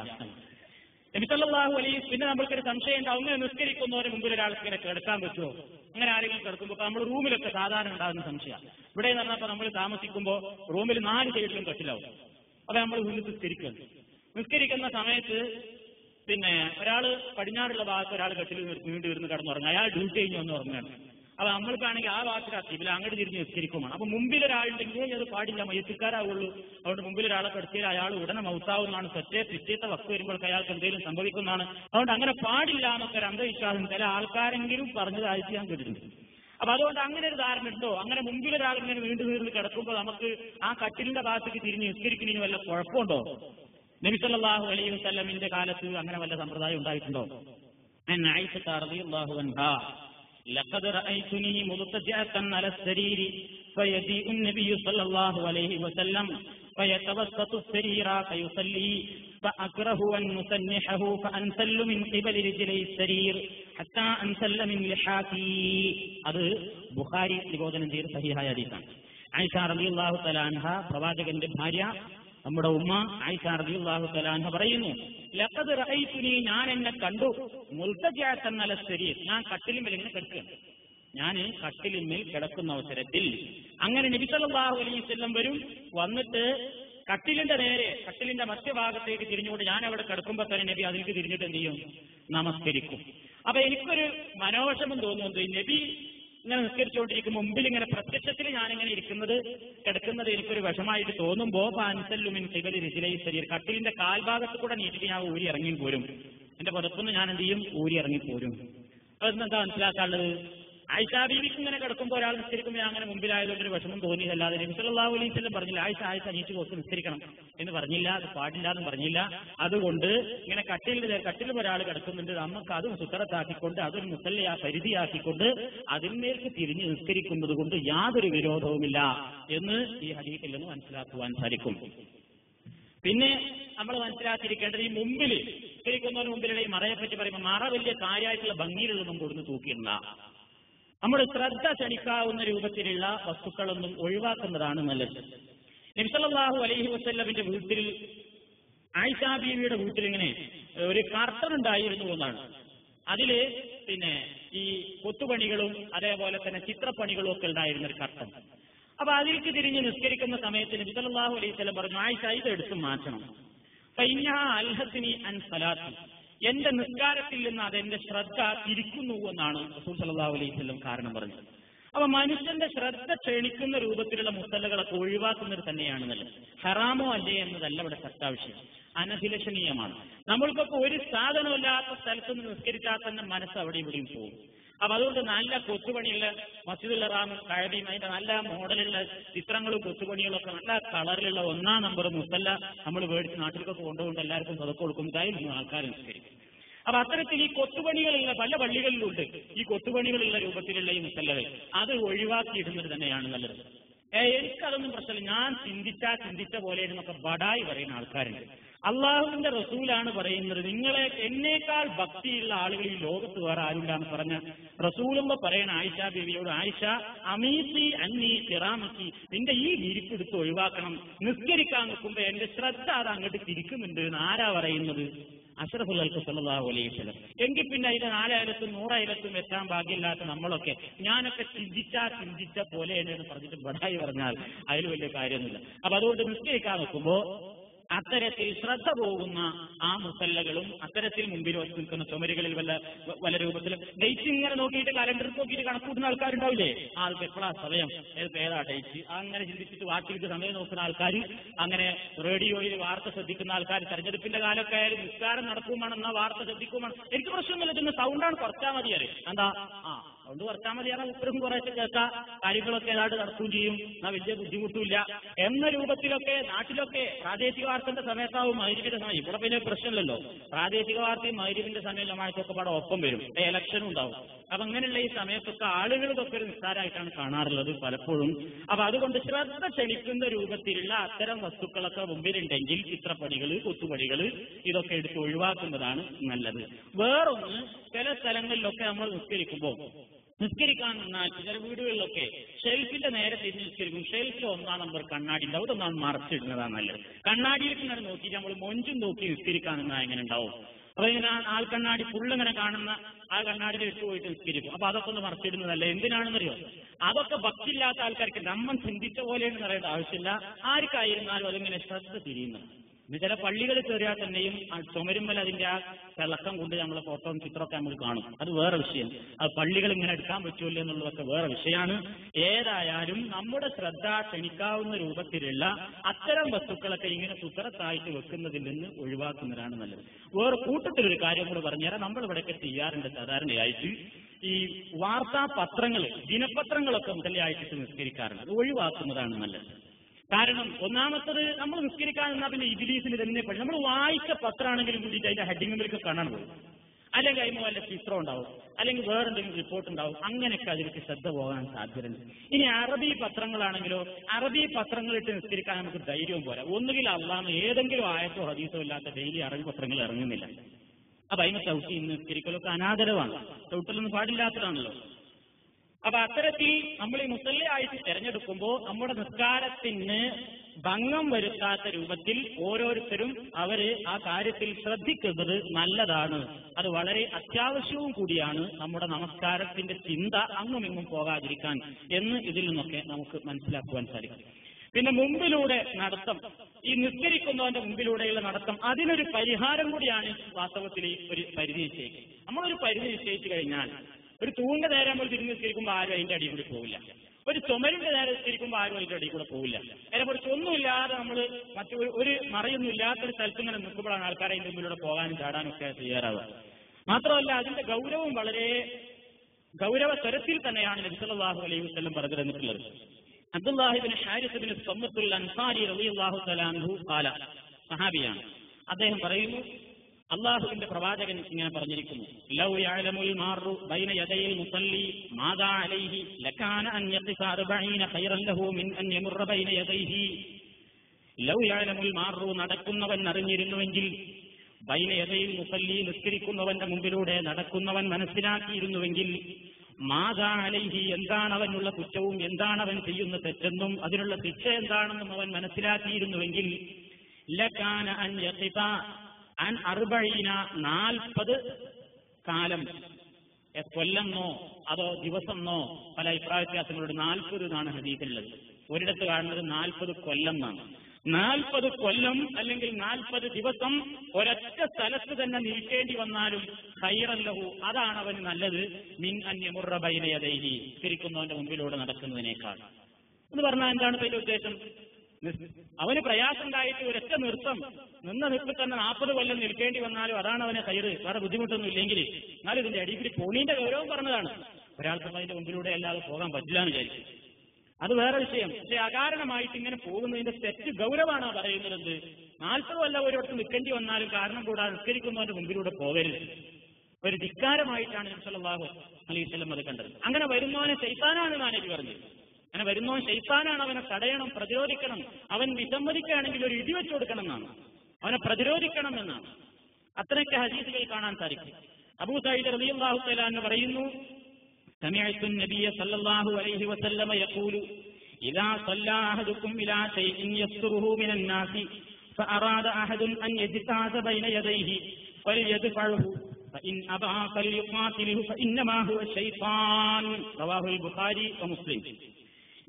നബി സല്ലല്ലാഹു അലൈഹി. പിന്നെ നമ്മൾക്കൊരു സംശയം ഉണ്ടാവും, അങ്ങനെ നിസ്കരിക്കുന്നവരെ മുമ്പിൽ ഒരാൾക്ക് ഇങ്ങനെ കിടക്കാൻ പറ്റുമോ? അങ്ങനെ ആരെങ്കിലും കിടക്കുമ്പോൾ ഇപ്പൊ നമ്മൾ റൂമിലൊക്കെ സാധാരണ ഉണ്ടാകുന്ന സംശയമാണ്. ഇവിടെ എന്ന് പറഞ്ഞപ്പോൾ നമ്മൾ താമസിക്കുമ്പോൾ റൂമിൽ നാല് സൈഡിലും കട്ടിലാവും. അപ്പൊ നമ്മൾ വീണ്ടും നിസ്കരിക്കുക. നിസ്കരിക്കുന്ന സമയത്ത് പിന്നെ ഒരാൾ പടിഞ്ഞാറുള്ള ഭാഗത്ത് ഒരാൾ കട്ടിൽ വീണ്ടും ഇരുന്ന് കിടന്നുറങ്ങുക, അയാൾ ഡ്യൂട്ടി കഴിഞ്ഞ് വന്ന് ഉറങ്ങുകയാണ്. അപ്പൊ നമ്മൾക്കാണെങ്കിൽ ആ ഭാഗത്തിൽ അത്തിയില്ല, അങ്ങോട്ട് തിരിഞ്ഞ് നിസ്കരിക്കുമാണ്. അപ്പൊ മുമ്പിൽ ഒരാളുണ്ടെങ്കിൽ അത് പാടില്ല, മയ്യത്തിക്കാരാവുള്ളൂ. അതുകൊണ്ട് മുമ്പിൽ ഒരാളെ കിടത്തിയാൽ അയാൾ ഉടനെ മൗത്താവുന്നതാണ്, സറ്റേ പിറ്റേത്തെ വക്ക് വരുമ്പോഴേക്ക് അയാൾക്ക് എന്തെങ്കിലും സംഭവിക്കുന്നതാണ്. അതുകൊണ്ട് അങ്ങനെ പാടില്ല എന്നൊക്കെ ഒരു അന്ധവിശ്വാസം ചില ആൾക്കാരെങ്കിലും പറഞ്ഞതായിട്ട് ഞാൻ കേട്ടിട്ടുണ്ട്. അപ്പൊ അതുകൊണ്ട് അങ്ങനെ ഒരു ധാരണ ഉണ്ടോ? അങ്ങനെ മുമ്പിൽ ഒരാൾ ഇങ്ങനെ വീണ്ടും വീണ്ടും കിടക്കുമ്പോൾ നമുക്ക് ആ കട്ടിലിന്റെ ഭാഗത്തേക്ക് തിരിഞ്ഞ് നിസ്കരിക്കുന്നതിന് വല്ല കുഴപ്പമുണ്ടോ? നബി സല്ലല്ലാഹു അലൈഹി വസല്ലമിന്റെ കാലത്ത് അങ്ങനെ വല്ല സമ്പ്രദായം ഉണ്ടായിട്ടുണ്ടോ? ആയിഷ റളിയല്ലാഹു അൻഹാ لقد رأيتني مضطجعة على السرير فيجيء النبي صلى الله عليه وسلم فيتوسط السرير فيصلي فأكره أن نسنحه فأنسل من قبل رجلي السرير حتى أنسل من لحافي. അത് ബുഖാരി നിബോധനം ചെയ്ത സഹീഹായ ഹദീസാണ്. ആയിഷ റളിയല്ലാഹു തആല അൻഹ പ്രവാചകന്റെ ഭാര്യ നമ്മുടെ ഉമ്മ ആയിഷ റളിയല്ലാഹു തആല അൻഹ പറയുന്നു, ലഖദ് റഅയ്തുനി, ഞാൻ എന്നെ കണ്ടു, മുൽതജിഅതൻ അല സരീർ, ഞാൻ കട്ടിലിന്മേൽ ഇങ്ങനെ കിടക്കുകയാണ്. ഞാൻ കട്ടിലിന്മേൽ കിടക്കുന്ന അവസരത്തിൽ അങ്ങനെ നബി സല്ലല്ലാഹു അലൈഹി വസല്ലം വരും, വന്നിട്ട് കട്ടിലിന്റെ നേരെ കട്ടിലിന്റെ മധ്യഭാഗത്തേക്ക് തിരിഞ്ഞുകൊണ്ട് ഞാൻ അവിടെ കിടക്കുമ്പോൾ തന്നെ നബി അതിലേക്ക് തിരിഞ്ഞിട്ട് എന്ത് ചെയ്യും? നമസ്കരിക്കും. അപ്പൊ എനിക്കൊരു മനോവിഷമം തോന്നുന്നത്, നബി ഇങ്ങനെ നിസ്കരിച്ചുകൊണ്ടിരിക്കുമ്പോൾ മുമ്പിൽ ഇങ്ങനെ പ്രത്യക്ഷത്തിൽ ഞാനിങ്ങനെ ഇരിക്കുന്നത് കിടക്കുന്നത് എനിക്കൊരു വിഷമായിട്ട് തോന്നുമ്പോ അൻസല്ലുമിൻ ഖിബലി റിജ്ലൈ സരീർ, കട്ടിലിന്റെ കാൽഭാഗത്ത് കൂടെ നീട്ടിട്ട് ഞാൻ ഊരി ഇറങ്ങി പോരും. എന്റെ പുറത്തുനിന്ന് ഞാൻ എന്ത് ചെയ്യും? ഊരി ഇറങ്ങി പോരും. അതെന്താ മനസ്സിലാക്കാനുള്ളത്? ആയിഷ ബീവിക്ക് ഇങ്ങനെ കിടക്കുമ്പോൾ ഒരാൾ നിസ്കരിക്കുമ്പോൾ ഞാൻ അങ്ങനെ മുമ്പിലായതുകൊണ്ട് ഒരു വിഷമം തോന്നിയതല്ലാതെ നബി സല്ലല്ലാഹു അലൈഹി വസല്ലം പറഞ്ഞില്ല ആയിഷ ആയിഷ നീച്ച് കൊടുത്ത് നിസ്കരിക്കണം എന്ന് പറഞ്ഞില്ല, അത് പാടില്ല എന്ന് പറഞ്ഞില്ല. അതുകൊണ്ട് ഇങ്ങനെ കട്ടിൽ കട്ടിലും ഒരാൾ കിടക്കുന്നുണ്ട്, നമുക്ക് അതും സുത്തറത്താക്കിക്കൊണ്ട് അതൊരു മുസല്ലയാ പരിധിയാക്കിക്കൊണ്ട് അതിന്മേൽക്ക് തിരിഞ്ഞ് നിസ്കരിക്കുന്നത് കൊണ്ട് യാതൊരു വിരോധവുമില്ല എന്ന് ഈ ഹദീസിൽ നിന്ന് മനസ്സിലാക്കുവാൻ സാധിക്കും. പിന്നെ നമ്മൾ മനസ്സിലാക്കിയിരിക്കേണ്ടത്, ഈ മുമ്പിൽ നിസ്കരിക്കുന്നതിന് മുമ്പിലുള്ള ഈ മറയെപ്പറ്റി പറയുമ്പോൾ മറ വലിയ കാര്യമായിട്ടുള്ള ഭംഗിയിലുള്ളതും കൊടുന്ന് തൂക്കിയിടണ്ട. നമ്മുടെ ശ്രദ്ധ ക്ഷണിക്കാവുന്ന രൂപത്തിലുള്ള വസ്തുക്കളൊന്നും ഒഴിവാക്കുന്നതാണ് നല്ലത്. നബി സല്ലല്ലാഹു അലൈഹി വസല്ലമിന്റെ വീട്ടിൽ, ആയിഷ ബീവിയുടെ വീട്ടിൽ ഇങ്ങനെ ഒരു കർട്ടൻ ഉണ്ടായിരുന്നു എന്നാണ്. അതില് പിന്നെ ഈ കൊത്തുപണികളും അതേപോലെ തന്നെ ചിത്രപ്പണികളും ഒക്കെ ഉണ്ടായിരുന്ന ഒരു കർട്ടൻ. അപ്പൊ അതിലേക്ക് തിരിഞ്ഞ് നിസ്കരിക്കുന്ന സമയത്ത് നബി സല്ലല്ലാഹു അലൈഹി വസല്ലം പറഞ്ഞു, ആയിഷ ഇത് എടുത്ത് മാറ്റണം. ഫഇന്നഹാ അൽഹത്നി അൻ സലാത്തി, എന്റെ നിസ്കാരത്തിൽ നിന്ന് അതെന്റെ ശ്രദ്ധ തിരിക്കുന്നു എന്നാണ് റസൂൽ സല്ലല്ലാഹു അലൈഹി വസല്ലം കാരണം പറഞ്ഞത്. അപ്പൊ മനുഷ്യന്റെ ശ്രദ്ധ ക്ഷണിക്കുന്ന രൂപത്തിലുള്ള മുസല്ലകളൊക്കെ ഒഴിവാക്കുന്നത് തന്നെയാണ് നല്ലത്. ഹറാമോ അല്ലേ എന്നതല്ല ഇവിടെ ചർച്ചാവിഷയം, അനഭിലഷണീയമാണ്. നമ്മൾക്കൊക്കെ ഒരു സാധനമില്ലാത്ത സ്ഥലത്ത് നിന്ന് നിസ്കരിച്ചാൽ തന്നെ മനസ്സ് അവിടെ ഇവിടെയും പോകും. അപ്പൊ അതുകൊണ്ട് നല്ല കൊത്തുപണിയുള്ള മസ്ജിദുൽ ഹറാമും കഅബയും അതിന്റെ നല്ല മോഡലുള്ള ചിത്രങ്ങളും കൊത്തുപണികളൊക്കെ നല്ല കളറിലുള്ള ഒന്നാം നമ്പർ മുസല്ല നമ്മൾ മേടിച്ച് നാട്ടിലേക്കൊക്കെ കൊണ്ടുകൊണ്ട് എല്ലാവർക്കും സ്വതക്ക് കൊടുക്കും, ഇതായിരുന്നു ആൾക്കാർ നിസ്കരിക്കും. അപ്പൊ അത്തരത്തിൽ ഈ കൊത്തുപണികളുള്ള പല പള്ളികളിലുണ്ട് ഈ കൊത്തുപണികളുള്ള രൂപത്തിലുള്ള ഈ മുസല്ലകൾ, അത് ഒഴിവാക്കിയിടുന്നത് തന്നെയാണ് നല്ലത്. എനിക്കതൊന്നും പ്രശ്നമില്ല, ഞാൻ ചിന്തിച്ചാ ചിന്തിച്ച പോലെ എന്നൊക്കെ ബടായി പറയുന്ന ആൾക്കാരുണ്ട്. അള്ളാഹുവിന്റെ റസൂലാണ് പറയുന്നത്, നിങ്ങളെ എന്നേക്കാൾ ഭക്തിയുള്ള ആളുകൾ ഈ ലോകത്ത് വേറെ ആരുണ്ടാന്ന് പറഞ്ഞ റസൂലുള്ള പറയണ ആയിഷ ബീവിയോട്, ആയിഷ അമീസി അന്നീ തിറാമക്കി, നിന്റെ ഈ വിരിപ്പെടുത്ത് ഒഴിവാക്കണം, നിസ്കരിക്കാൻ നിൽക്കുമ്പോ എന്റെ ശ്രദ്ധ അത് അങ്ങോട്ട് തിരിക്കുന്നുണ്ട് എന്ന് ആരാ പറയുന്നത്? അഷ്റഫുൽ ഖൽഖ് സല്ലല്ലാഹു അലൈഹി വസല്ലം. എങ്കിൽ പിന്നെ അതിന്റെ നാലായിരത്തും നൂറായിരത്തും എത്താൻ ഭാഗ്യമില്ലാത്ത നമ്മളൊക്കെ ഞാനൊക്കെ ചിന്തിച്ചാ ചിന്തിച്ച പോലെ എന്ന് പറഞ്ഞിട്ട് ബടായി പറഞ്ഞാൽ അതിൽ വലിയ കാര്യമൊന്നുമില്ല. അപ്പൊ അതുകൊണ്ട് നിസ്കരിക്കാൻ നോക്കുമ്പോ അത്തരത്തിൽ ശ്രദ്ധ പോകുന്ന ആ മുസല്ലകളും അത്തരത്തിൽ മുമ്പിൽ വച്ച് നിൽക്കുന്ന ചുമരുകളിൽ വല്ല വല്ല രൂപത്തിൽ ഡേറ്റ് ഇങ്ങനെ നോക്കിയിട്ട് കലണ്ടർ നോക്കിയിട്ട് കണക്കൂട്ടുന്ന ആൾക്കാരുണ്ടാവില്ലേ? ആൾക്ക് എപ്പോഴാ സമയം, ഏത് ഏതാ ഡേറ്റ്, അങ്ങനെ ചിന്തിച്ചിട്ട് വാക്കിലേക്ക് സമയം നോക്കുന്ന ആൾക്കാർ, അങ്ങനെ റേഡിയോയിൽ വാർത്ത ശ്രദ്ധിക്കുന്ന ആൾക്കാർ, തെരഞ്ഞെടുപ്പിന്റെ കാലമൊക്കെ ആയാലും നിസ്കാരം നടക്കുമെന്നാ വാർത്ത ശ്രദ്ധിക്കുമ്പോൾ എനിക്ക് പ്രശ്നമൊന്നുമില്ല, ഇതിന് സൗണ്ടാണ് കുറച്ചാൽ മതി അറിയാം. എന്താ ആ സൗണ്ട് കുറച്ചാൽ മതിയാണ്, ഉത്തരവും കുറേശ്ശെ കേൾക്കാം, കാര്യങ്ങളൊക്കെ ഏതാണ്ട് നടക്കുകയും ചെയ്യും, എന്നാൽ വലിയ ബുദ്ധിമുട്ടില്ല എന്ന രൂപത്തിലൊക്കെ നാട്ടിലൊക്കെ പ്രാദേശിക വാർത്തന്റെ സമയത്താവും മഗ്‌രിബിന്റെ സമയം. ഇവിടെ പിന്നെ പ്രശ്നമില്ലല്ലോ, പ്രാദേശിക വാർത്തയും മഗ്‌രിബിന്റെ സമയം ജമാഅത്തൊക്കെ പാടെ ഒപ്പം വരും, ഇലക്ഷനും ഉണ്ടാവും. അപ്പൊ അങ്ങനെയുള്ള ഈ സമയത്തൊക്കെ ആളുകൾ ഇതൊക്കെ ഒരു നിസ്സാരമായിട്ടാണ് കാണാറുള്ളത് പലപ്പോഴും. അപ്പൊ അതുകൊണ്ട് ശ്രദ്ധ ക്ഷണിക്കുന്ന രൂപത്തിലുള്ള അത്തരം വസ്തുക്കളൊക്കെ മുമ്പിലുണ്ടെങ്കിൽ ചിത്രപ്പണികൾ, കൊത്തുപണികൾ ഇതൊക്കെ എടുത്ത് ഒഴിവാക്കുന്നതാണ് നല്ലത്. വേറൊന്ന്, ചില സ്ഥലങ്ങളിലൊക്കെ നമ്മൾ നിസ്കരിക്കുമ്പോൾ നിസ്കരിക്കാൻ നിന്നാൽ ചില വീടുകളിലൊക്കെ ഷെൽഫിന്റെ നേരെ തിരിഞ്ഞ് നിസ്കരിക്കും. ഷെൽഫിൽ ഒന്നാം നമ്പർ കണ്ണാടി ഉണ്ടാവും, അതൊന്നാണ് മറച്ചിടുന്നതാണ് നല്ലത്. കണ്ണാടിയിലേക്ക് ഇങ്ങനെ നോക്കിയിട്ട് നമ്മൾ മൊഞ്ചും നോക്കി നിസ്കരിക്കാൻ നിന്നാൽ എങ്ങനെ ഉണ്ടാവും? അപ്പൊ ഇങ്ങനെ ആൾ കണ്ണാടി ഫുള്ളിങ്ങനെ കാണുന്ന ആ കണ്ണാടിയിൽ ഇട്ട് പോയിട്ട് നിസ്കരിക്കും. അപ്പൊ അതൊക്കെ ഒന്ന് മറച്ചിടുന്നതല്ല. എന്തിനാണെന്നറിയോ? അതൊക്കെ ഭക്തിയില്ലാത്ത ആൾക്കാർക്ക് നമ്മൾ ചിന്തിച്ച പോലെയെന്ന് പറയേണ്ട ആവശ്യമില്ല. ആർക്കായിരുന്നാലും അതിങ്ങനെ ശ്രദ്ധ തിരിയുന്നു. ചില പള്ളികൾ കയറിയാൽ തന്നെയും ആ ചുമരുമ്മൽ അതിന്റെ ആ തിളക്കം കൊണ്ട് നമ്മളെ ഫോട്ടോയും ചിത്രമൊക്കെ നമ്മൾ കാണും. അത് വേറെ വിഷയം. അത് പള്ളികൾ ഇങ്ങനെ എടുക്കാൻ പറ്റൂല്ലോ എന്നുള്ളതൊക്കെ വേറെ വിഷയമാണ്. ഏതായാലും നമ്മുടെ ശ്രദ്ധ ക്ഷണിക്കാവുന്ന രൂപത്തിലുള്ള അത്തരം വസ്തുക്കളൊക്കെ ഇങ്ങനെ സുതറത്തായിട്ട് വെക്കുന്നതിൽ നിന്ന് ഒഴിവാക്കുന്നതാണ് നല്ലത്. വേറെ കൂട്ടത്തിലൊരു കാര്യം കൂടെ പറഞ്ഞുതരാം. നമ്മൾ ഇവിടെയൊക്കെ ചെയ്യാറുണ്ട് സാധാരണയായിട്ട്, ഈ വാർത്താ പത്രങ്ങൾ, ദിനപത്രങ്ങളൊക്കെ മുതലായിട്ട് നിസ്കരിക്കാറുണ്ട്. അത് ഒഴിവാക്കുന്നതാണ് നല്ലത്. കാരണം ഒന്നാമത്തത്, നമ്മൾ നിസ്കരിക്കാൻ നിന്നാൽ പിന്നെ ഇബ്ലീസിന് തന്നെ പഠിക്കും. നമ്മൾ വായിച്ച പത്രമാണെങ്കിലും കൂടിയിട്ട് അതിന്റെ ഹെഡിങ്ങിലേക്ക് കാണാൻ പോകും, അല്ലെങ്കിൽ അതിന് വല്ല ചിത്രം ഉണ്ടാവും, അല്ലെങ്കിൽ വേറെന്തെങ്കിലും റിപ്പോർട്ട് ഉണ്ടാവും. അങ്ങനെയൊക്കെ അതിലേക്ക് ശ്രദ്ധ പോകാൻ സാധ്യതയുണ്ട്. ഇനി അറബി പത്രങ്ങളാണെങ്കിലോ, അറബി പത്രങ്ങളിട്ട് നിസ്കരിക്കാൻ നമുക്ക് ധൈര്യവും പോരാ. ഒന്നുകിൽ അള്ളാഹ് ഏതെങ്കിലും ആയത്തോ ഹദീസോ ഇല്ലാത്ത ഡെയിലി അറബി പത്രങ്ങൾ ഇറങ്ങുന്നില്ല. അപ്പൊ അതിന് ചവിട്ടി നിസ്കരിക്കലൊക്കെ അനാദരവാണ്, ചവിട്ടലൊന്നും പാടില്ലാത്തതാണല്ലോ. അപ്പൊ അത്തരത്തിൽ നമ്മൾ ഈ മുസല്ലയായിട്ട് തിരഞ്ഞെടുക്കുമ്പോൾ നമ്മുടെ നിസ്കാരത്തിന് ഭംഗം വരുത്താത്ത രൂപത്തിൽ ഓരോരുത്തരും അവര് ആ കാര്യത്തിൽ ശ്രദ്ധിക്കുന്നത് നല്ലതാണ്. അത് വളരെ അത്യാവശ്യവും കൂടിയാണ് നമ്മുടെ നമസ്കാരത്തിന്റെ ചിന്ത അങ്ങും ഇങ്ങും പോകാതിരിക്കാൻ എന്ന് ഇതിൽ നിന്നൊക്കെ നമുക്ക് മനസ്സിലാക്കുവാൻ സാധിക്കും. പിന്നെ മുമ്പിലൂടെ നടത്തം, ഈ നിസ്കരിക്കുന്നവന്റെ മുമ്പിലൂടെയുള്ള നടത്തം, അതിനൊരു പരിഹാരം കൂടിയാണ് വാസ്തവത്തിൽ ഒരു പരിധി നിശ്ചയിക്കുക. നമ്മളൊരു പരിധി നിശ്ചയിച്ചു കഴിഞ്ഞാൽ, ഒരു തൂണിന്റെ നേരെ നമ്മൾ തിരിഞ്ഞ് നിസ്കരിക്കുമ്പോൾ ആരും അതിന്റെ അടിയിൽ കൂടി പോവില്ല, ഒരു ചുമരിന്റെ നേരെ നിസ്കരിക്കുമ്പോൾ ആരും അതിന്റെ അടിയിൽ കൂടെ പോവില്ല. അതിനെക്കുറിച്ച് ഒന്നുമില്ലാതെ നമ്മൾ മറ്റു ഒരു മറയൊന്നും ഇല്ലാത്തൊരു സ്ഥലത്ത് ഇങ്ങനെ നിൽക്കുമ്പോഴാണ് ആൾക്കാരെ അതിന്റെ മുമ്പിലൂടെ പോകാനും ചാടാനും ഒക്കെ തയ്യാറാവുക. മാത്രമല്ല അതിന്റെ ഗൗരവം വളരെ ഗൗരവ സ്വരത്തിൽ തന്നെയാണ് നബി സല്ലല്ലാഹു അലൈഹി വസല്ലം പറഞ്ഞു തന്നിട്ടുള്ളത്. അബ്ദുല്ലാഹി ഇബ്നു ഹാരിസ് ഇബ്നു സമ്മത്തുൽ അൻസാരി റളിയല്ലാഹു തആല അൻഹു ഖാല, സഹാബിയാണ്, അദ്ദേഹം പറയുന്നു, അള്ളാഹുവിന്റെ പ്രവാചകൻ ഇങ്ങനെ പറഞ്ഞിരിക്കുന്നു, ലൗ യഅലമുൽ മാറു ബൈന യദയിൽ മുസല്ലി മാദാ അലൈഹി ലകാന അൻ യഖിഫ അർബഈന ഖൈറൻ ലഹു മിൻ അൻ യമറ ബൈന യദൈഹി. ലൗ യഅലമുൽ മാറു, നടക്കുന്നവൻ അറിഞ്ഞിരുന്നുവെങ്കിൽ, ബൈന യദയിൽ മുസല്ലി, നിസ്കരിക്കുന്നവന്റെ മുമ്പിലൂടെ നടക്കുന്നവൻ മനസ്സിലാക്കിയിരുന്നുവെങ്കിൽ, മാദാ അലൈഹി, എന്താണ് അവനുള്ള കുറ്റവും എന്താണ് അവൻ ചെയ്യുന്ന തെറ്റെന്നും അതിനുള്ള ശിക്ഷ എന്താണെന്നും അവൻ മനസ്സിലാക്കിയിരുന്നുവെങ്കിൽ, ലകാന അൻ യഖിഫ അൻ അർബഈന, നാൽപ്പത് കാലം, കൊല്ലെന്നോ അതോ ദിവസമെന്നോ പല അഭിപ്രായ വ്യത്യാസങ്ങളോട് നാൽപ്പത് എന്നാണ് ഹദീസിലുള്ളത്. ഒരിടത്ത് കാണുന്നത് നാൽപ്പത് കൊല്ലം എന്നാണ്. നാൽപ്പത് കൊല്ലം അല്ലെങ്കിൽ നാൽപ്പത് ദിവസം ഒരൊറ്റ സ്ഥലത്ത് തന്നെ നിൽക്കേണ്ടി വന്നാലും ഖൈറൻ ലഹു, അതാണ് അവന് നല്ലത്, മിൻ അൻ യമുറ ബൈന യദൈഹി, നിസ്കരിക്കുന്നവന്റെ മുമ്പിലൂടെ നടക്കുന്നതിനേക്കാൾ. എന്ന് പറഞ്ഞാൽ എന്താണ് ഇതിന്റെ ഉദ്ദേശം? അവന് പ്രയാസം ഉണ്ടായിട്ട് ഒരൊറ്റ നൃത്തം നിന്ന നിർത്തി തന്നെ നാൽപ്പത് കൊല്ലം നിൽക്കേണ്ടി വന്നാലും അതാണ് അവനെ കയറ്, വേറെ ബുദ്ധിമുട്ടൊന്നും ഇല്ലെങ്കിൽ. എന്നാലും ഇതിന്റെ അടിയിൽ പോണീന്റെ ഗൗരവം പറഞ്ഞതാണ്. ഒരാൾക്ക് അതിന്റെ മുമ്പിലൂടെ അല്ലാതെ പോകാൻ പറ്റില്ല എന്ന് വിചാരിക്കും, അത് വേറെ വിഷയം. പക്ഷെ അകാരണമായിട്ട് ഇങ്ങനെ പോകുന്നതിന്റെ തെറ്റ് ഗൗരവമാണ് പറയുന്നത്. നാൽപ്പത് കൊല്ലം ഒരിടത്ത് നിൽക്കേണ്ടി വന്നാലും കാരണം കൂടാതെ നിസ്കരിക്കുന്നവന്റെ മുമ്പിലൂടെ പോകരുത്, ഒരു ധിക്കാരമായിട്ടാണ് നബി സല്ലല്ലാഹു അലൈഹി വസല്ലം അത് കണ്ടത്. അങ്ങനെ വരുന്നവനെ ശൈത്താനാണ് നബി പറഞ്ഞത്. അങ്ങനെ വരുന്നവൻ ശൈത്താനാണ്, അവനെ തടയണം, പ്രതിരോധിക്കണം. അവൻ വിസമ്മതിക്കുകയാണെങ്കിൽ ഒരു ഇടി വെച്ചു കൊടുക്കണം എന്നാണ്, അവനെ പ്രതിരോധിക്കണം എന്നാണ്. അത്രയൊക്കെ ഹദീസുകൾ കാണാൻ സാധിക്കും. അബൂ സഈദ് റളിയല്ലാഹു തആല എന്ന് പറയുന്നു, സമിഅ്തു നബിയ സല്ലല്ലാഹു അലൈഹി വസല്ലമ യഖൂലു ഇദാ സല്ലാ അഹദുകും ഇലാ ശൈഇൻ യസ്റുഹു മിനൻ നാസി ഫഅറാദ അഹദുൻ അൻ യജ്താസ ബൈന യദൈഹി ഫൽയദ്ഫഉഹു ഫഇൻ അബാ ഫൽയുഖാതിലുഹു ഫഇന്നമാ ഹുവ ശൈത്താൻ. റവാഹുൽ ബുഖാരി വ മുസ്ലിം.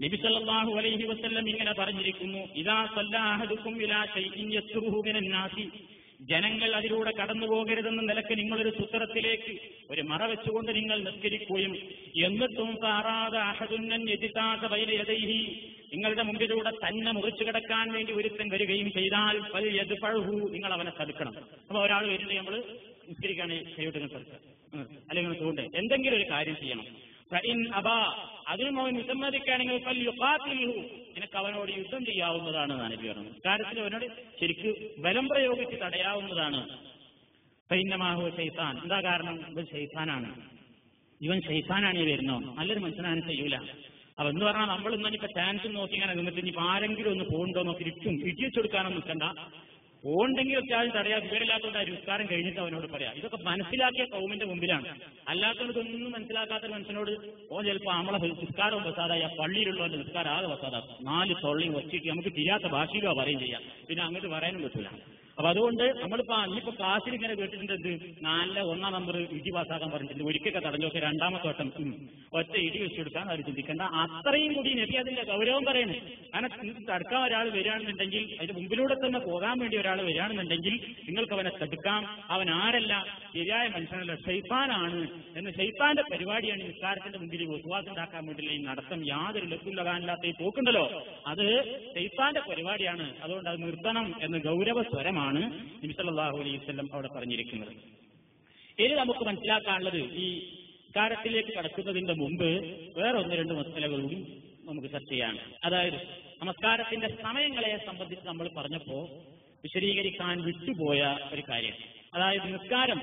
നബി സല്ലല്ലാഹു അലൈഹി വസല്ലം ഇങ്ങനെ പറഞ്ഞിരിക്കുന്നു, ഇദാ സല്ലാ അഹദുക്കും ഇലാ ശൈഇൻ യസ്റുഹു മിനൻ നാസി, ജനങ്ങൾ അതിലൂടെ കടന്നു പോകരുതെന്ന നിലക്ക് നിങ്ങളൊരു സുത്രത്തിലേക്ക് ഒരു മറ വെച്ചുകൊണ്ട് നിങ്ങൾ നിസ്കരിക്കുകയും എന്നിട്ടും ഫഅറാദ അഹദുൻ യജിതാസ ബൈന യദൈഹി, നിങ്ങളുടെ മുമ്പിലൂടെ തന്നെ മുറിച്ചു കിടക്കാൻ വേണ്ടി ഒരുത്തൻ വരികയും ചെയ്താൽ ഫൽ യദ്ഫഉഹു, നിങ്ങൾ അവനെ തടുക്കണം. അപ്പൊ ഒരാൾ വരുന്നത് നമ്മൾ നിസ്കരിക്കാണ് കൈവിട്ട് തടുക്കുക, അല്ലെങ്കിൽ തോണ്ട് എന്തെങ്കിലും ഒരു കാര്യം ചെയ്യണം. ഫഇൻ അബാ, അതിനും അവൻ വിസമ്മതിക്കുകയാണെങ്കിൽ ഫൽ യുഖാതിൽഹു, നിനക്ക് അവനോട് യുദ്ധം ചെയ്യാവുന്നതാണ് എന്നാണ് നബി പറഞ്ഞത്. കാര്യത്തിൽ അവനോട് ശരിക്ക് ബലം പ്രയോഗിച്ച് തടയാവുന്നതാണ്. ഫഇന്നമാഹു ശൈത്താൻ, എന്താ കാരണം? ഇവൻ ശൈത്താനാണ്, ഇവൻ ശൈത്താനാണ് ഈ വരുന്നോ, നല്ലൊരു മനുഷ്യനാണ് ചെയ്യൂല. അപ്പൊ എന്ന് പറഞ്ഞാൽ നമ്മൾ ഇന്നിപ്പോ ചാൻസ് നോക്കി ഇങ്ങനെ നിന്നിട്ട് ഇനിയിപ്പോ ആരെങ്കിലും ഒന്ന് പോകണ്ടോ നോക്കി ഇരിക്കും, ഇടിച്ചു കൊടുക്കാനൊന്നും നിൽക്കണ്ട. പോകണ്ടെങ്കിൽ വെച്ചാലും തടയാ, വിവരമില്ലാത്തതുകൊണ്ട് ആ നിസ്കാരം കഴിഞ്ഞിട്ട് അവനോട് പറയാം. ഇതൊക്കെ മനസ്സിലാക്കിയ കൗമിന്റെ മുമ്പിലാണ്. അല്ലാത്തതൊന്നും മനസ്സിലാക്കാത്ത മനുഷ്യനോട് ഓ ചിലപ്പോൾ നമ്മളെ നിസ്കാരവും വസാദായി, ആ പള്ളിയിലുള്ളവന്റെ നിസ്കാരം ആകെ വസാദാക്കും, നാല് തൊള്ളിയും വച്ചിട്ട് നമുക്ക് തിരിയാത്ത ഭാഷയിലോ പറയും ചെയ്യാം, പിന്നെ അങ്ങോട്ട് പറയാനും പറ്റില്ല. അപ്പൊ അതുകൊണ്ട് നമ്മളിപ്പോ ഇനിയിപ്പോ ക്ലാസ്സിൽ ഇങ്ങനെ കേട്ടിട്ടുണ്ട്, എന്ത് നല്ല ഒന്നാം നമ്പർ ഇടി പാസ്സാക്കാൻ പറഞ്ഞിട്ടുണ്ട്, ഒരിക്കലൊക്കെ തടഞ്ഞൊക്കെ രണ്ടാമത്തെ വട്ടം ഒറ്റ ഇടി വെച്ചെടുക്കാൻ അവർ ചിന്തിക്കേണ്ട. അത്രയും കൂടി നബി അതിന്റെ ഗൗരവം പറയുന്നു. കാരണം തടുക്കാൻ ഒരാൾ വരികയാണെന്നുണ്ടെങ്കിൽ, അതിന്റെ മുമ്പിലൂടെ തന്നെ പോകാൻ വേണ്ടി ഒരാൾ വരികയാണെന്നുണ്ടെങ്കിൽ നിങ്ങൾക്ക് അവനെ തടുക്കാം. അവൻ ആരല്ല, ശരിയായ മനുഷ്യനല്ല, ശൈത്താനാണ് എന്ന്. ശൈത്താന്റെ പരിപാടിയാണ് നിസ്കാരത്തിന്റെ മുമ്പിൽ വിശ്വാസം ഉണ്ടാക്കാൻ വേണ്ടിയുള്ള ഈ നടത്തം, യാതൊരു ലഭ്യമില്ലാത്ത ഈ പോക്കുണ്ടല്ലോ, അത് ശൈത്താന്റെ പരിപാടിയാണ്. അതുകൊണ്ട് അത് നിർത്തണം എന്ന് ഗൗരവ സ്വരമാണ് നബി സല്ലല്ലാഹു അലൈഹി വസല്ലം അവിടെ പറഞ്ഞിരിക്കുന്നത്. ഇനി നമുക്ക് മനസ്സിലാക്കാനുള്ളത്, ഈ നിസ്കാരത്തിലേക്ക് കടക്കുന്നതിന്റെ മുമ്പ് വേറെ ഒന്ന് രണ്ട് മസലകളും നമുക്ക് ചർച്ച ചെയ്യാണ്. അതായത് നമസ്കാരത്തിന്റെ സമയങ്ങളെ സംബന്ധിച്ച് നമ്മൾ പറഞ്ഞപ്പോ വിശദീകരിക്കാൻ വിട്ടുപോയ ഒരു കാര്യം, അതായത് നിസ്കാരം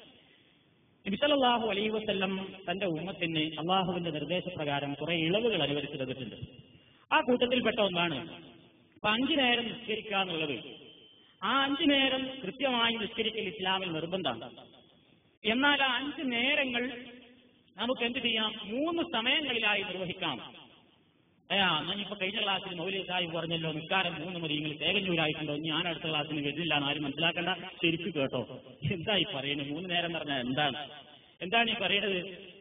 നബി സല്ലല്ലാഹു അലൈഹി വസല്ലം തന്റെ ഉമ്മത്തിന് അള്ളാഹുവിന്റെ നിർദ്ദേശപ്രകാരം കുറെ ഇളവുകൾ അനുവദിച്ചു തന്നിട്ടുണ്ട്. ആ കൂട്ടത്തിൽപ്പെട്ട ഒന്നാണ് ഇപ്പൊ അഞ്ചു നേരം നിസ്കരിക്കുക എന്നുള്ളത്. ആ അഞ്ചു നേരം കൃത്യമായി നിസ്കരിക്കൽ ഇസ്ലാമിൽ നിർബന്ധമാണ്. എന്നാൽ ആ അഞ്ചു നേരങ്ങൾ നമുക്ക് എന്ത് ചെയ്യാം? മൂന്ന് സമയങ്ങളിലായി നിർവഹിക്കാം. അയ്യാ ഞാനിപ്പോ കഴിഞ്ഞ ക്ലാസ്സിൽ മൗലവി സാഹിബ് പറഞ്ഞല്ലോ നിസ്കാരം മൂന്ന് മതി, നിങ്ങൾ തേകഞ്ഞൂരായിട്ടുണ്ടോ, ഞാൻ അടുത്ത ക്ലാസ്സിന് വരുന്നില്ല എന്ന് ആരും മനസ്സിലാക്കേണ്ട, ശരിക്കും കേട്ടോ. എന്താ ഈ പറയുന്നത്? മൂന്ന് നേരം പറഞ്ഞാൽ എന്താണ് എന്താണ് ഈ പറയുന്നത്?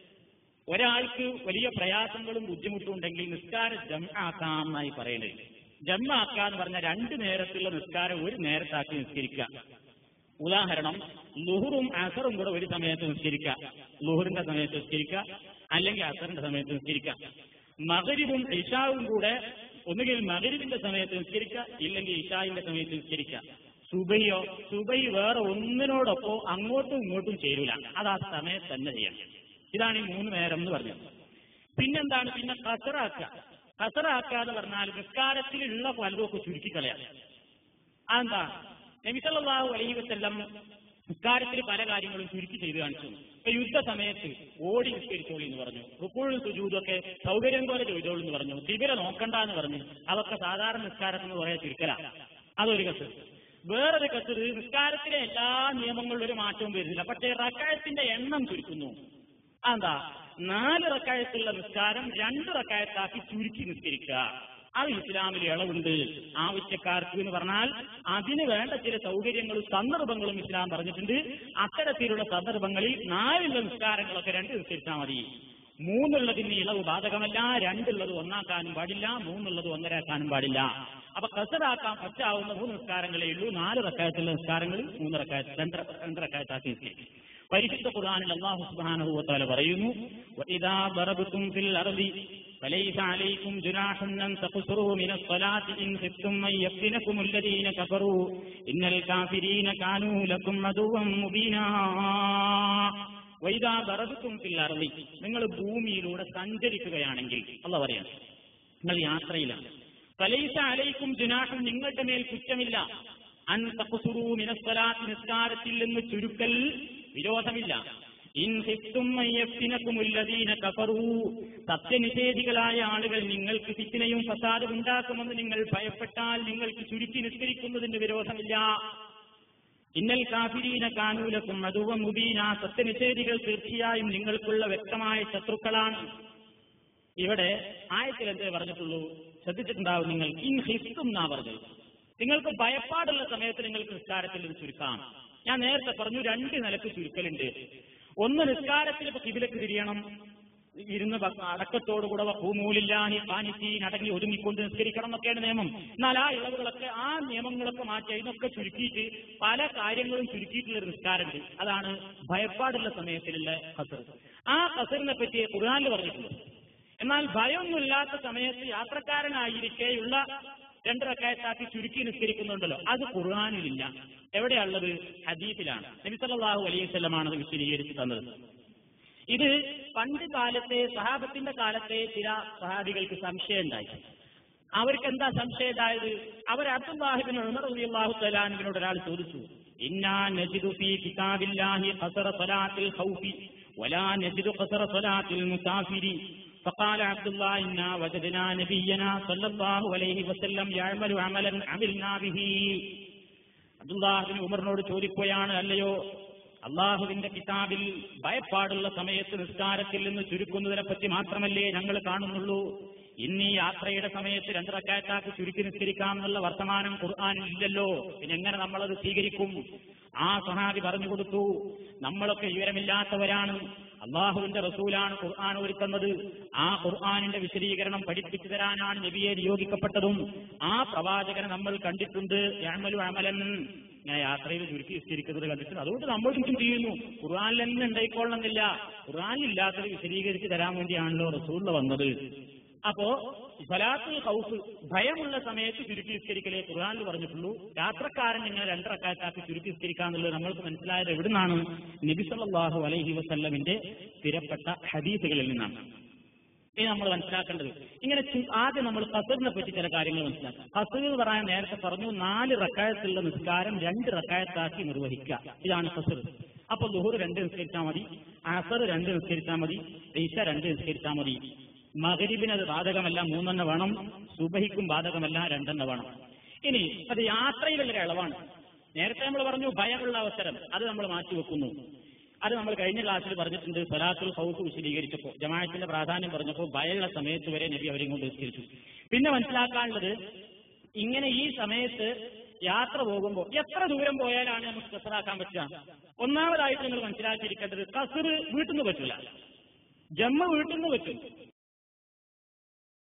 ഒരാൾക്ക് വലിയ പ്രയാസങ്ങളും ബുദ്ധിമുട്ടും ഉണ്ടെങ്കിൽ നിസ്കാരം ജംആക്കാം എന്നായി പറയുന്നത്. ജംആക്കുക എന്ന് പറഞ്ഞാൽ രണ്ടു നേരത്തുള്ള നിസ്കാരം ഒരു നേരത്താക്കി നിസ്കരിക്കുക. ഉദാഹരണം, ലുഹുറും അസറും കൂടെ ഒരു സമയത്ത് നിസ്കരിക്കുക, ലുഹുറിന്റെ സമയത്ത് നിസ്കരിക്കുക, അല്ലെങ്കിൽ അസറിന്റെ സമയത്ത് നിസ്കരിക്കുക. മഗ്രിബും ഇശാവും കൂടെ ഒന്നുകിൽ മഗ്രിബിന്റെ സമയത്ത് നിസ്കരിക്കുക, ഇല്ലെങ്കിൽ ഇശായിന്റെ സമയത്ത് നിസ്കരിക്കുക. സുബഹിയോ സുബഹി വേറെ ഒന്നിനോടൊപ്പം അങ്ങോട്ടും ഇങ്ങോട്ടും ചേരൂല, അത് ആ സമയത്ത് തന്നെ ചെയ്യണം. ഇതാണ് ഈ മൂന്ന് നേരം എന്ന് പറഞ്ഞത്. പിന്നെന്താണ്? പിന്നെ ഖസറാക്കുക. ഖസറാക്കുക എന്ന് പറഞ്ഞാൽ നിസ്കാരത്തിലുള്ള പലതൊക്കെ ചുരുക്കിക്കളയാം. അതെന്താ? നബി സല്ലല്ലാഹു അലൈഹി വസല്ലം നിസ്കാരത്തിൽ പല കാര്യങ്ങളും ചുരുക്കി ചെയ്ത് കാണിച്ചു. ഇപ്പൊ യുദ്ധ സമയത്ത് ഓടി നിസ്കരിച്ചോളി എന്ന് പറഞ്ഞു, റുക്കൂഉം സുജൂദൊക്കെ സൗകര്യം പോലെ ചെയ്തോളൂ എന്ന് പറഞ്ഞു, തിബിര നോക്കണ്ട എന്ന് പറഞ്ഞു. അതൊക്കെ സാധാരണ നിസ്കാരത്തിന് കുറെ ചുരുക്കലാണ്. അതൊരു കത്ത്. വേറൊരു കത്ത്, നിസ്കാരത്തിലെ എല്ലാ നിയമങ്ങളിലും ഒരു മാറ്റവും വരുന്നില്ല, പക്ഷേ റക്അത്തിന്റെ എണ്ണം ചുരുക്കുന്നു. അതെന്താ? നാല് റക്അത്തുള്ള നിസ്കാരം രണ്ട് റക്അത്താക്കി ചുരുക്കി നിസ്കരിക്കുക. അത് ഇസ്ലാമിൽ ഇളവുണ്ട് ആവശ്യക്കാർക്ക് എന്ന് പറഞ്ഞാൽ അതിന് വേണ്ട ചില സൗകര്യങ്ങളും സന്ദർഭങ്ങളും ഇസ്ലാം പറഞ്ഞിട്ടുണ്ട്. അത്തരത്തിലുള്ള സന്ദർഭങ്ങളിൽ നാലുള്ള നിസ്കാരങ്ങളൊക്കെ രണ്ട് നിസ്കരിച്ചാൽ മതി. മൂന്നുള്ളതിന് ഇളവ് ബാധകമല്ല, രണ്ടുള്ളത് ഒന്നാക്കാനും പാടില്ല, മൂന്നുള്ളത് ഒന്നരാക്കാനും പാടില്ല. അപ്പൊ ഖസറാക്കാൻ പറ്റാവുന്ന മൂന്ന് നിസ്കാരങ്ങളേ ഉള്ളൂ. നാല് റക്അത്തുള്ള നിസ്കാരങ്ങൾ മൂന്ന് റക്അത്ത് രണ്ട് രണ്ട് റക്അത്താക്കി നിസ്കരിക്കും. പരിശുദ്ധ ഖുർആനിൽ അല്ലാഹു സുബ്ഹാനഹു വ തആല പറയുന്നു, വഇദാ ദറബതും ഫിൽ അർദി ഫലൈസ അലൈക്കും ജുനാഹുൻ അൻ തഖ്സുറൂ മിനസ് സ്വലാത്തി ഇൻ ഖിഫ്തും അൻ യഫ്തിനകും അല്ലദീന കഫറൂ ഇന്നൽ കാഫിരീന കാനൂ ലക്കും അദുവ്വൻ മുബീനാ. വഇദാ ദറബതും ഫിൽ അർദി, നിങ്ങൾ ഭൂമിയിലൂടെ സഞ്ചരിക്കുകയാണെങ്കിൽ, അല്ലാഹു പറയാണ് നിങ്ങൾ യാത്രയിലാണ്. ഫലൈസ അലൈക്കും ജുനാഹുൻ, നിങ്ങളുടെ മേൽ കുറ്റമില്ല. അൻ തഖ്സുറൂ മിനസ് സ്വലാത്തി, നിസ്കാരത്തിൽ നിന്ന് ചുരുക്കൽ വിരോധമില്ല. ഇൻ ഖിഫ്തും അൻ യഫ്തിനകും അല്ലദീന കഫറൂ, സത്യനിഷേധികളായ ആളുകൾ നിങ്ങൾക്ക് ഫിത്നയും ഫസാദും ഉണ്ടാക്കുമെന്ന് നിങ്ങൾ ഭയപ്പെട്ടാൽ നിങ്ങൾക്ക് ചുരുക്കി നിസ്കരിക്കുന്നതിന് വിരോധമില്ല. ഇന്നൽ കാഫിരീന കാനൂ ലക്കും അദുവ്വൻ മുബീനാ, സത്യനിഷേധികൾ തീർച്ചയായും നിങ്ങൾക്കുള്ള വ്യക്തമായ ശത്രുക്കളാണ്. ഇവിടെ ആയത്തിൽ എന്തേ പറഞ്ഞിട്ടുള്ളൂ? ശ്രദ്ധിച്ചിട്ടുണ്ടാവും നിങ്ങൾ. ഇൻ ഖിഫ്തും എന്നാ പറഞ്ഞത്. നിങ്ങൾക്ക് ഭയപ്പാടുള്ള സമയത്ത് നിങ്ങൾക്ക് നിസ്കാരത്തിൽ നിന്ന് ചുരുക്കാം. ഞാൻ നേരത്തെ പറഞ്ഞു രണ്ട് നിലക്ക് ചുരുക്കലുണ്ട്. ഒന്ന്, നിസ്കാരത്തിൽ ഇപ്പൊ കിബിലക്ക് തിരിയണം, ഇരുന്ന് അടക്കത്തോടുകൂടെ ഭൂമൂലില്ലാഹി ഖാനിതീൻ അടങ്ങി ഒതുങ്ങിക്കൊണ്ട് നിസ്കരിക്കണം എന്നൊക്കെയാണ് നിയമം. എന്നാൽ ആ ഇളവുകളൊക്കെ ആ നിയമങ്ങളൊക്കെ മാറ്റി അതിനൊക്കെ ചുരുക്കിയിട്ട് പല കാര്യങ്ങളും ചുരുക്കിയിട്ടുള്ള ഒരു നിസ്കാരമുണ്ട്. അതാണ് ഭയപ്പാടുള്ള സമയത്തിലുള്ള ഖസർ. ആ ഖസറിനെ പറ്റി ഖുർആനിൽ പറഞ്ഞിട്ടുണ്ട്. എന്നാൽ ഭയമൊന്നുമില്ലാത്ത സമയത്ത് യാത്രക്കാരനായിരിക്കെയുള്ള രണ്ട് റക്അത്താക്കി ചുരുക്കി നിസ്കരിക്കുന്നുണ്ടല്ലോ, അത് ഖുർആനിലില്ല. എവിടെയുള്ളത്? ഹദീസിലാണ്. നബി സല്ലല്ലാഹു അലൈഹി വസല്ലമാണ് അത് വിശദീകരിച്ച് തന്നത്. ഇത് പണ്ട് കാലത്തെ സഹാബത്തിന്റെ കാലത്തെ ചില സഹാബികൾക്ക് സംശയം ഉണ്ടായി. അവർക്ക് എന്താ സംശയം ഉണ്ടായത്? അവർ അബ്ദുല്ലാഹി ഇബ്നു ഉമർ റളിയല്ലാഹു തആല അൻഹുവിനോട് ഒരാൾ ചോദിച്ചു, ഇന്നാ നജിദു ഫീ കിതാബില്ലാഹി ഖസറ സ്വലാത്തിൽ ഖൗഫി വലാ നജിദു ഖസറ സ്വലാത്തിൽ മുസാഫിരി. فقال عبد الله إنا وجدنا نبينا صلى الله عليه وسلم يعمل عملا عملنا به. അബ്ദുല്ലാഹി ഇബ്നു ഉമറിനോട് ചോദിക്കുകയാണ്, അല്ലയോ അള്ളാഹുവിന്റെ കിതാബിൽ ഭയപ്പാടുള്ള സമയത്ത് നിസ്കാരത്തിൽ നിന്ന് ചുരുക്കുന്നതിനെ പറ്റി മാത്രമല്ലേ ഞങ്ങൾ കാണുന്നുള്ളൂ? ഇന്നീ യാത്രയുടെ സമയത്ത് രണ്ട് റക്അത്താക്കി ചുരുക്കി നിസ്കരിക്കാം എന്നുള്ള വർത്തമാനം ഖുർആനിൽ ഇല്ലല്ലോ, പിന്നെ എങ്ങനെ നമ്മളത് സ്വീകരിക്കും? ആ സഹാബി പറഞ്ഞു കൊടുത്തു, നമ്മളൊക്കെ വിവരമില്ലാത്തവരാണ്, അള്ളാഹുവിന്റെ റസൂലാണ് ഖുർആൻ ഒരുക്കുന്നത്. ആ ഖുർആനിന്റെ വിശദീകരണം പഠിപ്പിച്ചു തരാനാണ് നബിയെ നിയോഗിക്കപ്പെട്ടതും. ആ പ്രവാചകനെ നമ്മൾ കണ്ടിട്ടുണ്ട്. യഅമലു അമലൻ, ഞാൻ യാത്രയിൽ ചുരുക്കി വിസ്തരിക്കുന്നത് കണ്ടിട്ടുണ്ട്. അതുകൊണ്ട് നമ്മൾ ചുറ്റും ചെയ്യുന്നു. ഖുർആനിൽ തന്നെ ഉണ്ടായിക്കൊള്ളണമെന്നില്ല. ഖുർആനിലില്ലാത്തത് വിശദീകരിച്ച് തരാൻ വേണ്ടിയാണല്ലോ റസൂൽ വന്നത്. അപ്പോ സ്വലാത്തുൽ ഖൗഫ്, ഭയമുള്ള സമയത്ത് ചുരുക്കി വിസ്തരിക്കലേ ഖുർആനിൽ പറഞ്ഞിട്ടുള്ളൂ. യാത്രക്കാരൻ ഇങ്ങനെ രണ്ട് റക്അത്താക്കി ചുരുക്കി വിസ്തരിക്കാന്നുള്ളത് നമ്മൾക്ക് മനസ്സിലായത് എവിടുന്നാണ്? നബി സല്ലല്ലാഹു അലൈഹി വസല്ലമിന്റെ സ്ഥിരപ്പെട്ട ഹദീസുകളിൽ നിന്നാണ്. ഇനി നമ്മൾ മനസ്സിലാക്കേണ്ടത്, ഇങ്ങനെ ആദ്യം നമ്മൾ ഖസറിനെ പറ്റി ചില കാര്യങ്ങൾ മനസ്സിലാക്കാം. ഖസർ എന്ന് പറയാൻ നേരത്തെ പറഞ്ഞു, നാല് റക്അത്തുള്ള നിസ്കാരം രണ്ട് റക്അത്താക്കി നിർവഹിക്കുക, ഇതാണ് ഖസർ. അപ്പൊ ളുഹർ രണ്ട് നിസ്കരിച്ചാൽ മതി, അസർ രണ്ട് നിസ്കരിച്ചാൽ മതി, ഇശ രണ്ട് നിസ്കരിച്ചാൽ മതി. മഗ്രിബിന് അത് ബാധകമല്ല, മൂന്നെണ്ണം വേണം. സുബഹിക്കും ബാധകമല്ല, രണ്ടെണ്ണം വേണം. ഇനി അത് യാത്രയിലുള്ള ഇളവാണ്. നേരത്തെ നമ്മൾ പറഞ്ഞു ഭയമുള്ള അവസരം, അത് നമ്മൾ മാറ്റിവെക്കുന്നു. അത് നമ്മൾ കഴിഞ്ഞ ക്ലാസ്സിൽ പറഞ്ഞിട്ടുണ്ട്. സ്വലാത്തുൽ ഖൗഫ് വിശദീകരിച്ചപ്പോൾ, ജമാഅത്തിന്റെ പ്രാധാന്യം പറഞ്ഞപ്പോൾ ഭയമുള്ള സമയത്ത് വരെ നബി അവരെയും കൊണ്ട് വിസ്തരിച്ചു. പിന്നെ മനസ്സിലാക്കാനുള്ളത്, ഇങ്ങനെ ഈ സമയത്ത് യാത്ര പോകുമ്പോൾ എത്ര ദൂരം പോയാലാണ് നമുക്ക് ഖസറാക്കാൻ പറ്റുക? ഒന്നാമതായിട്ട് നിങ്ങൾ മനസ്സിലാക്കിയിരിക്കേണ്ടത്, ഖസർ വീട്ടിൽ നിന്ന് പറ്റില്ല, ജമ്മ വീട്ടിൽ നിന്ന് പറ്റും.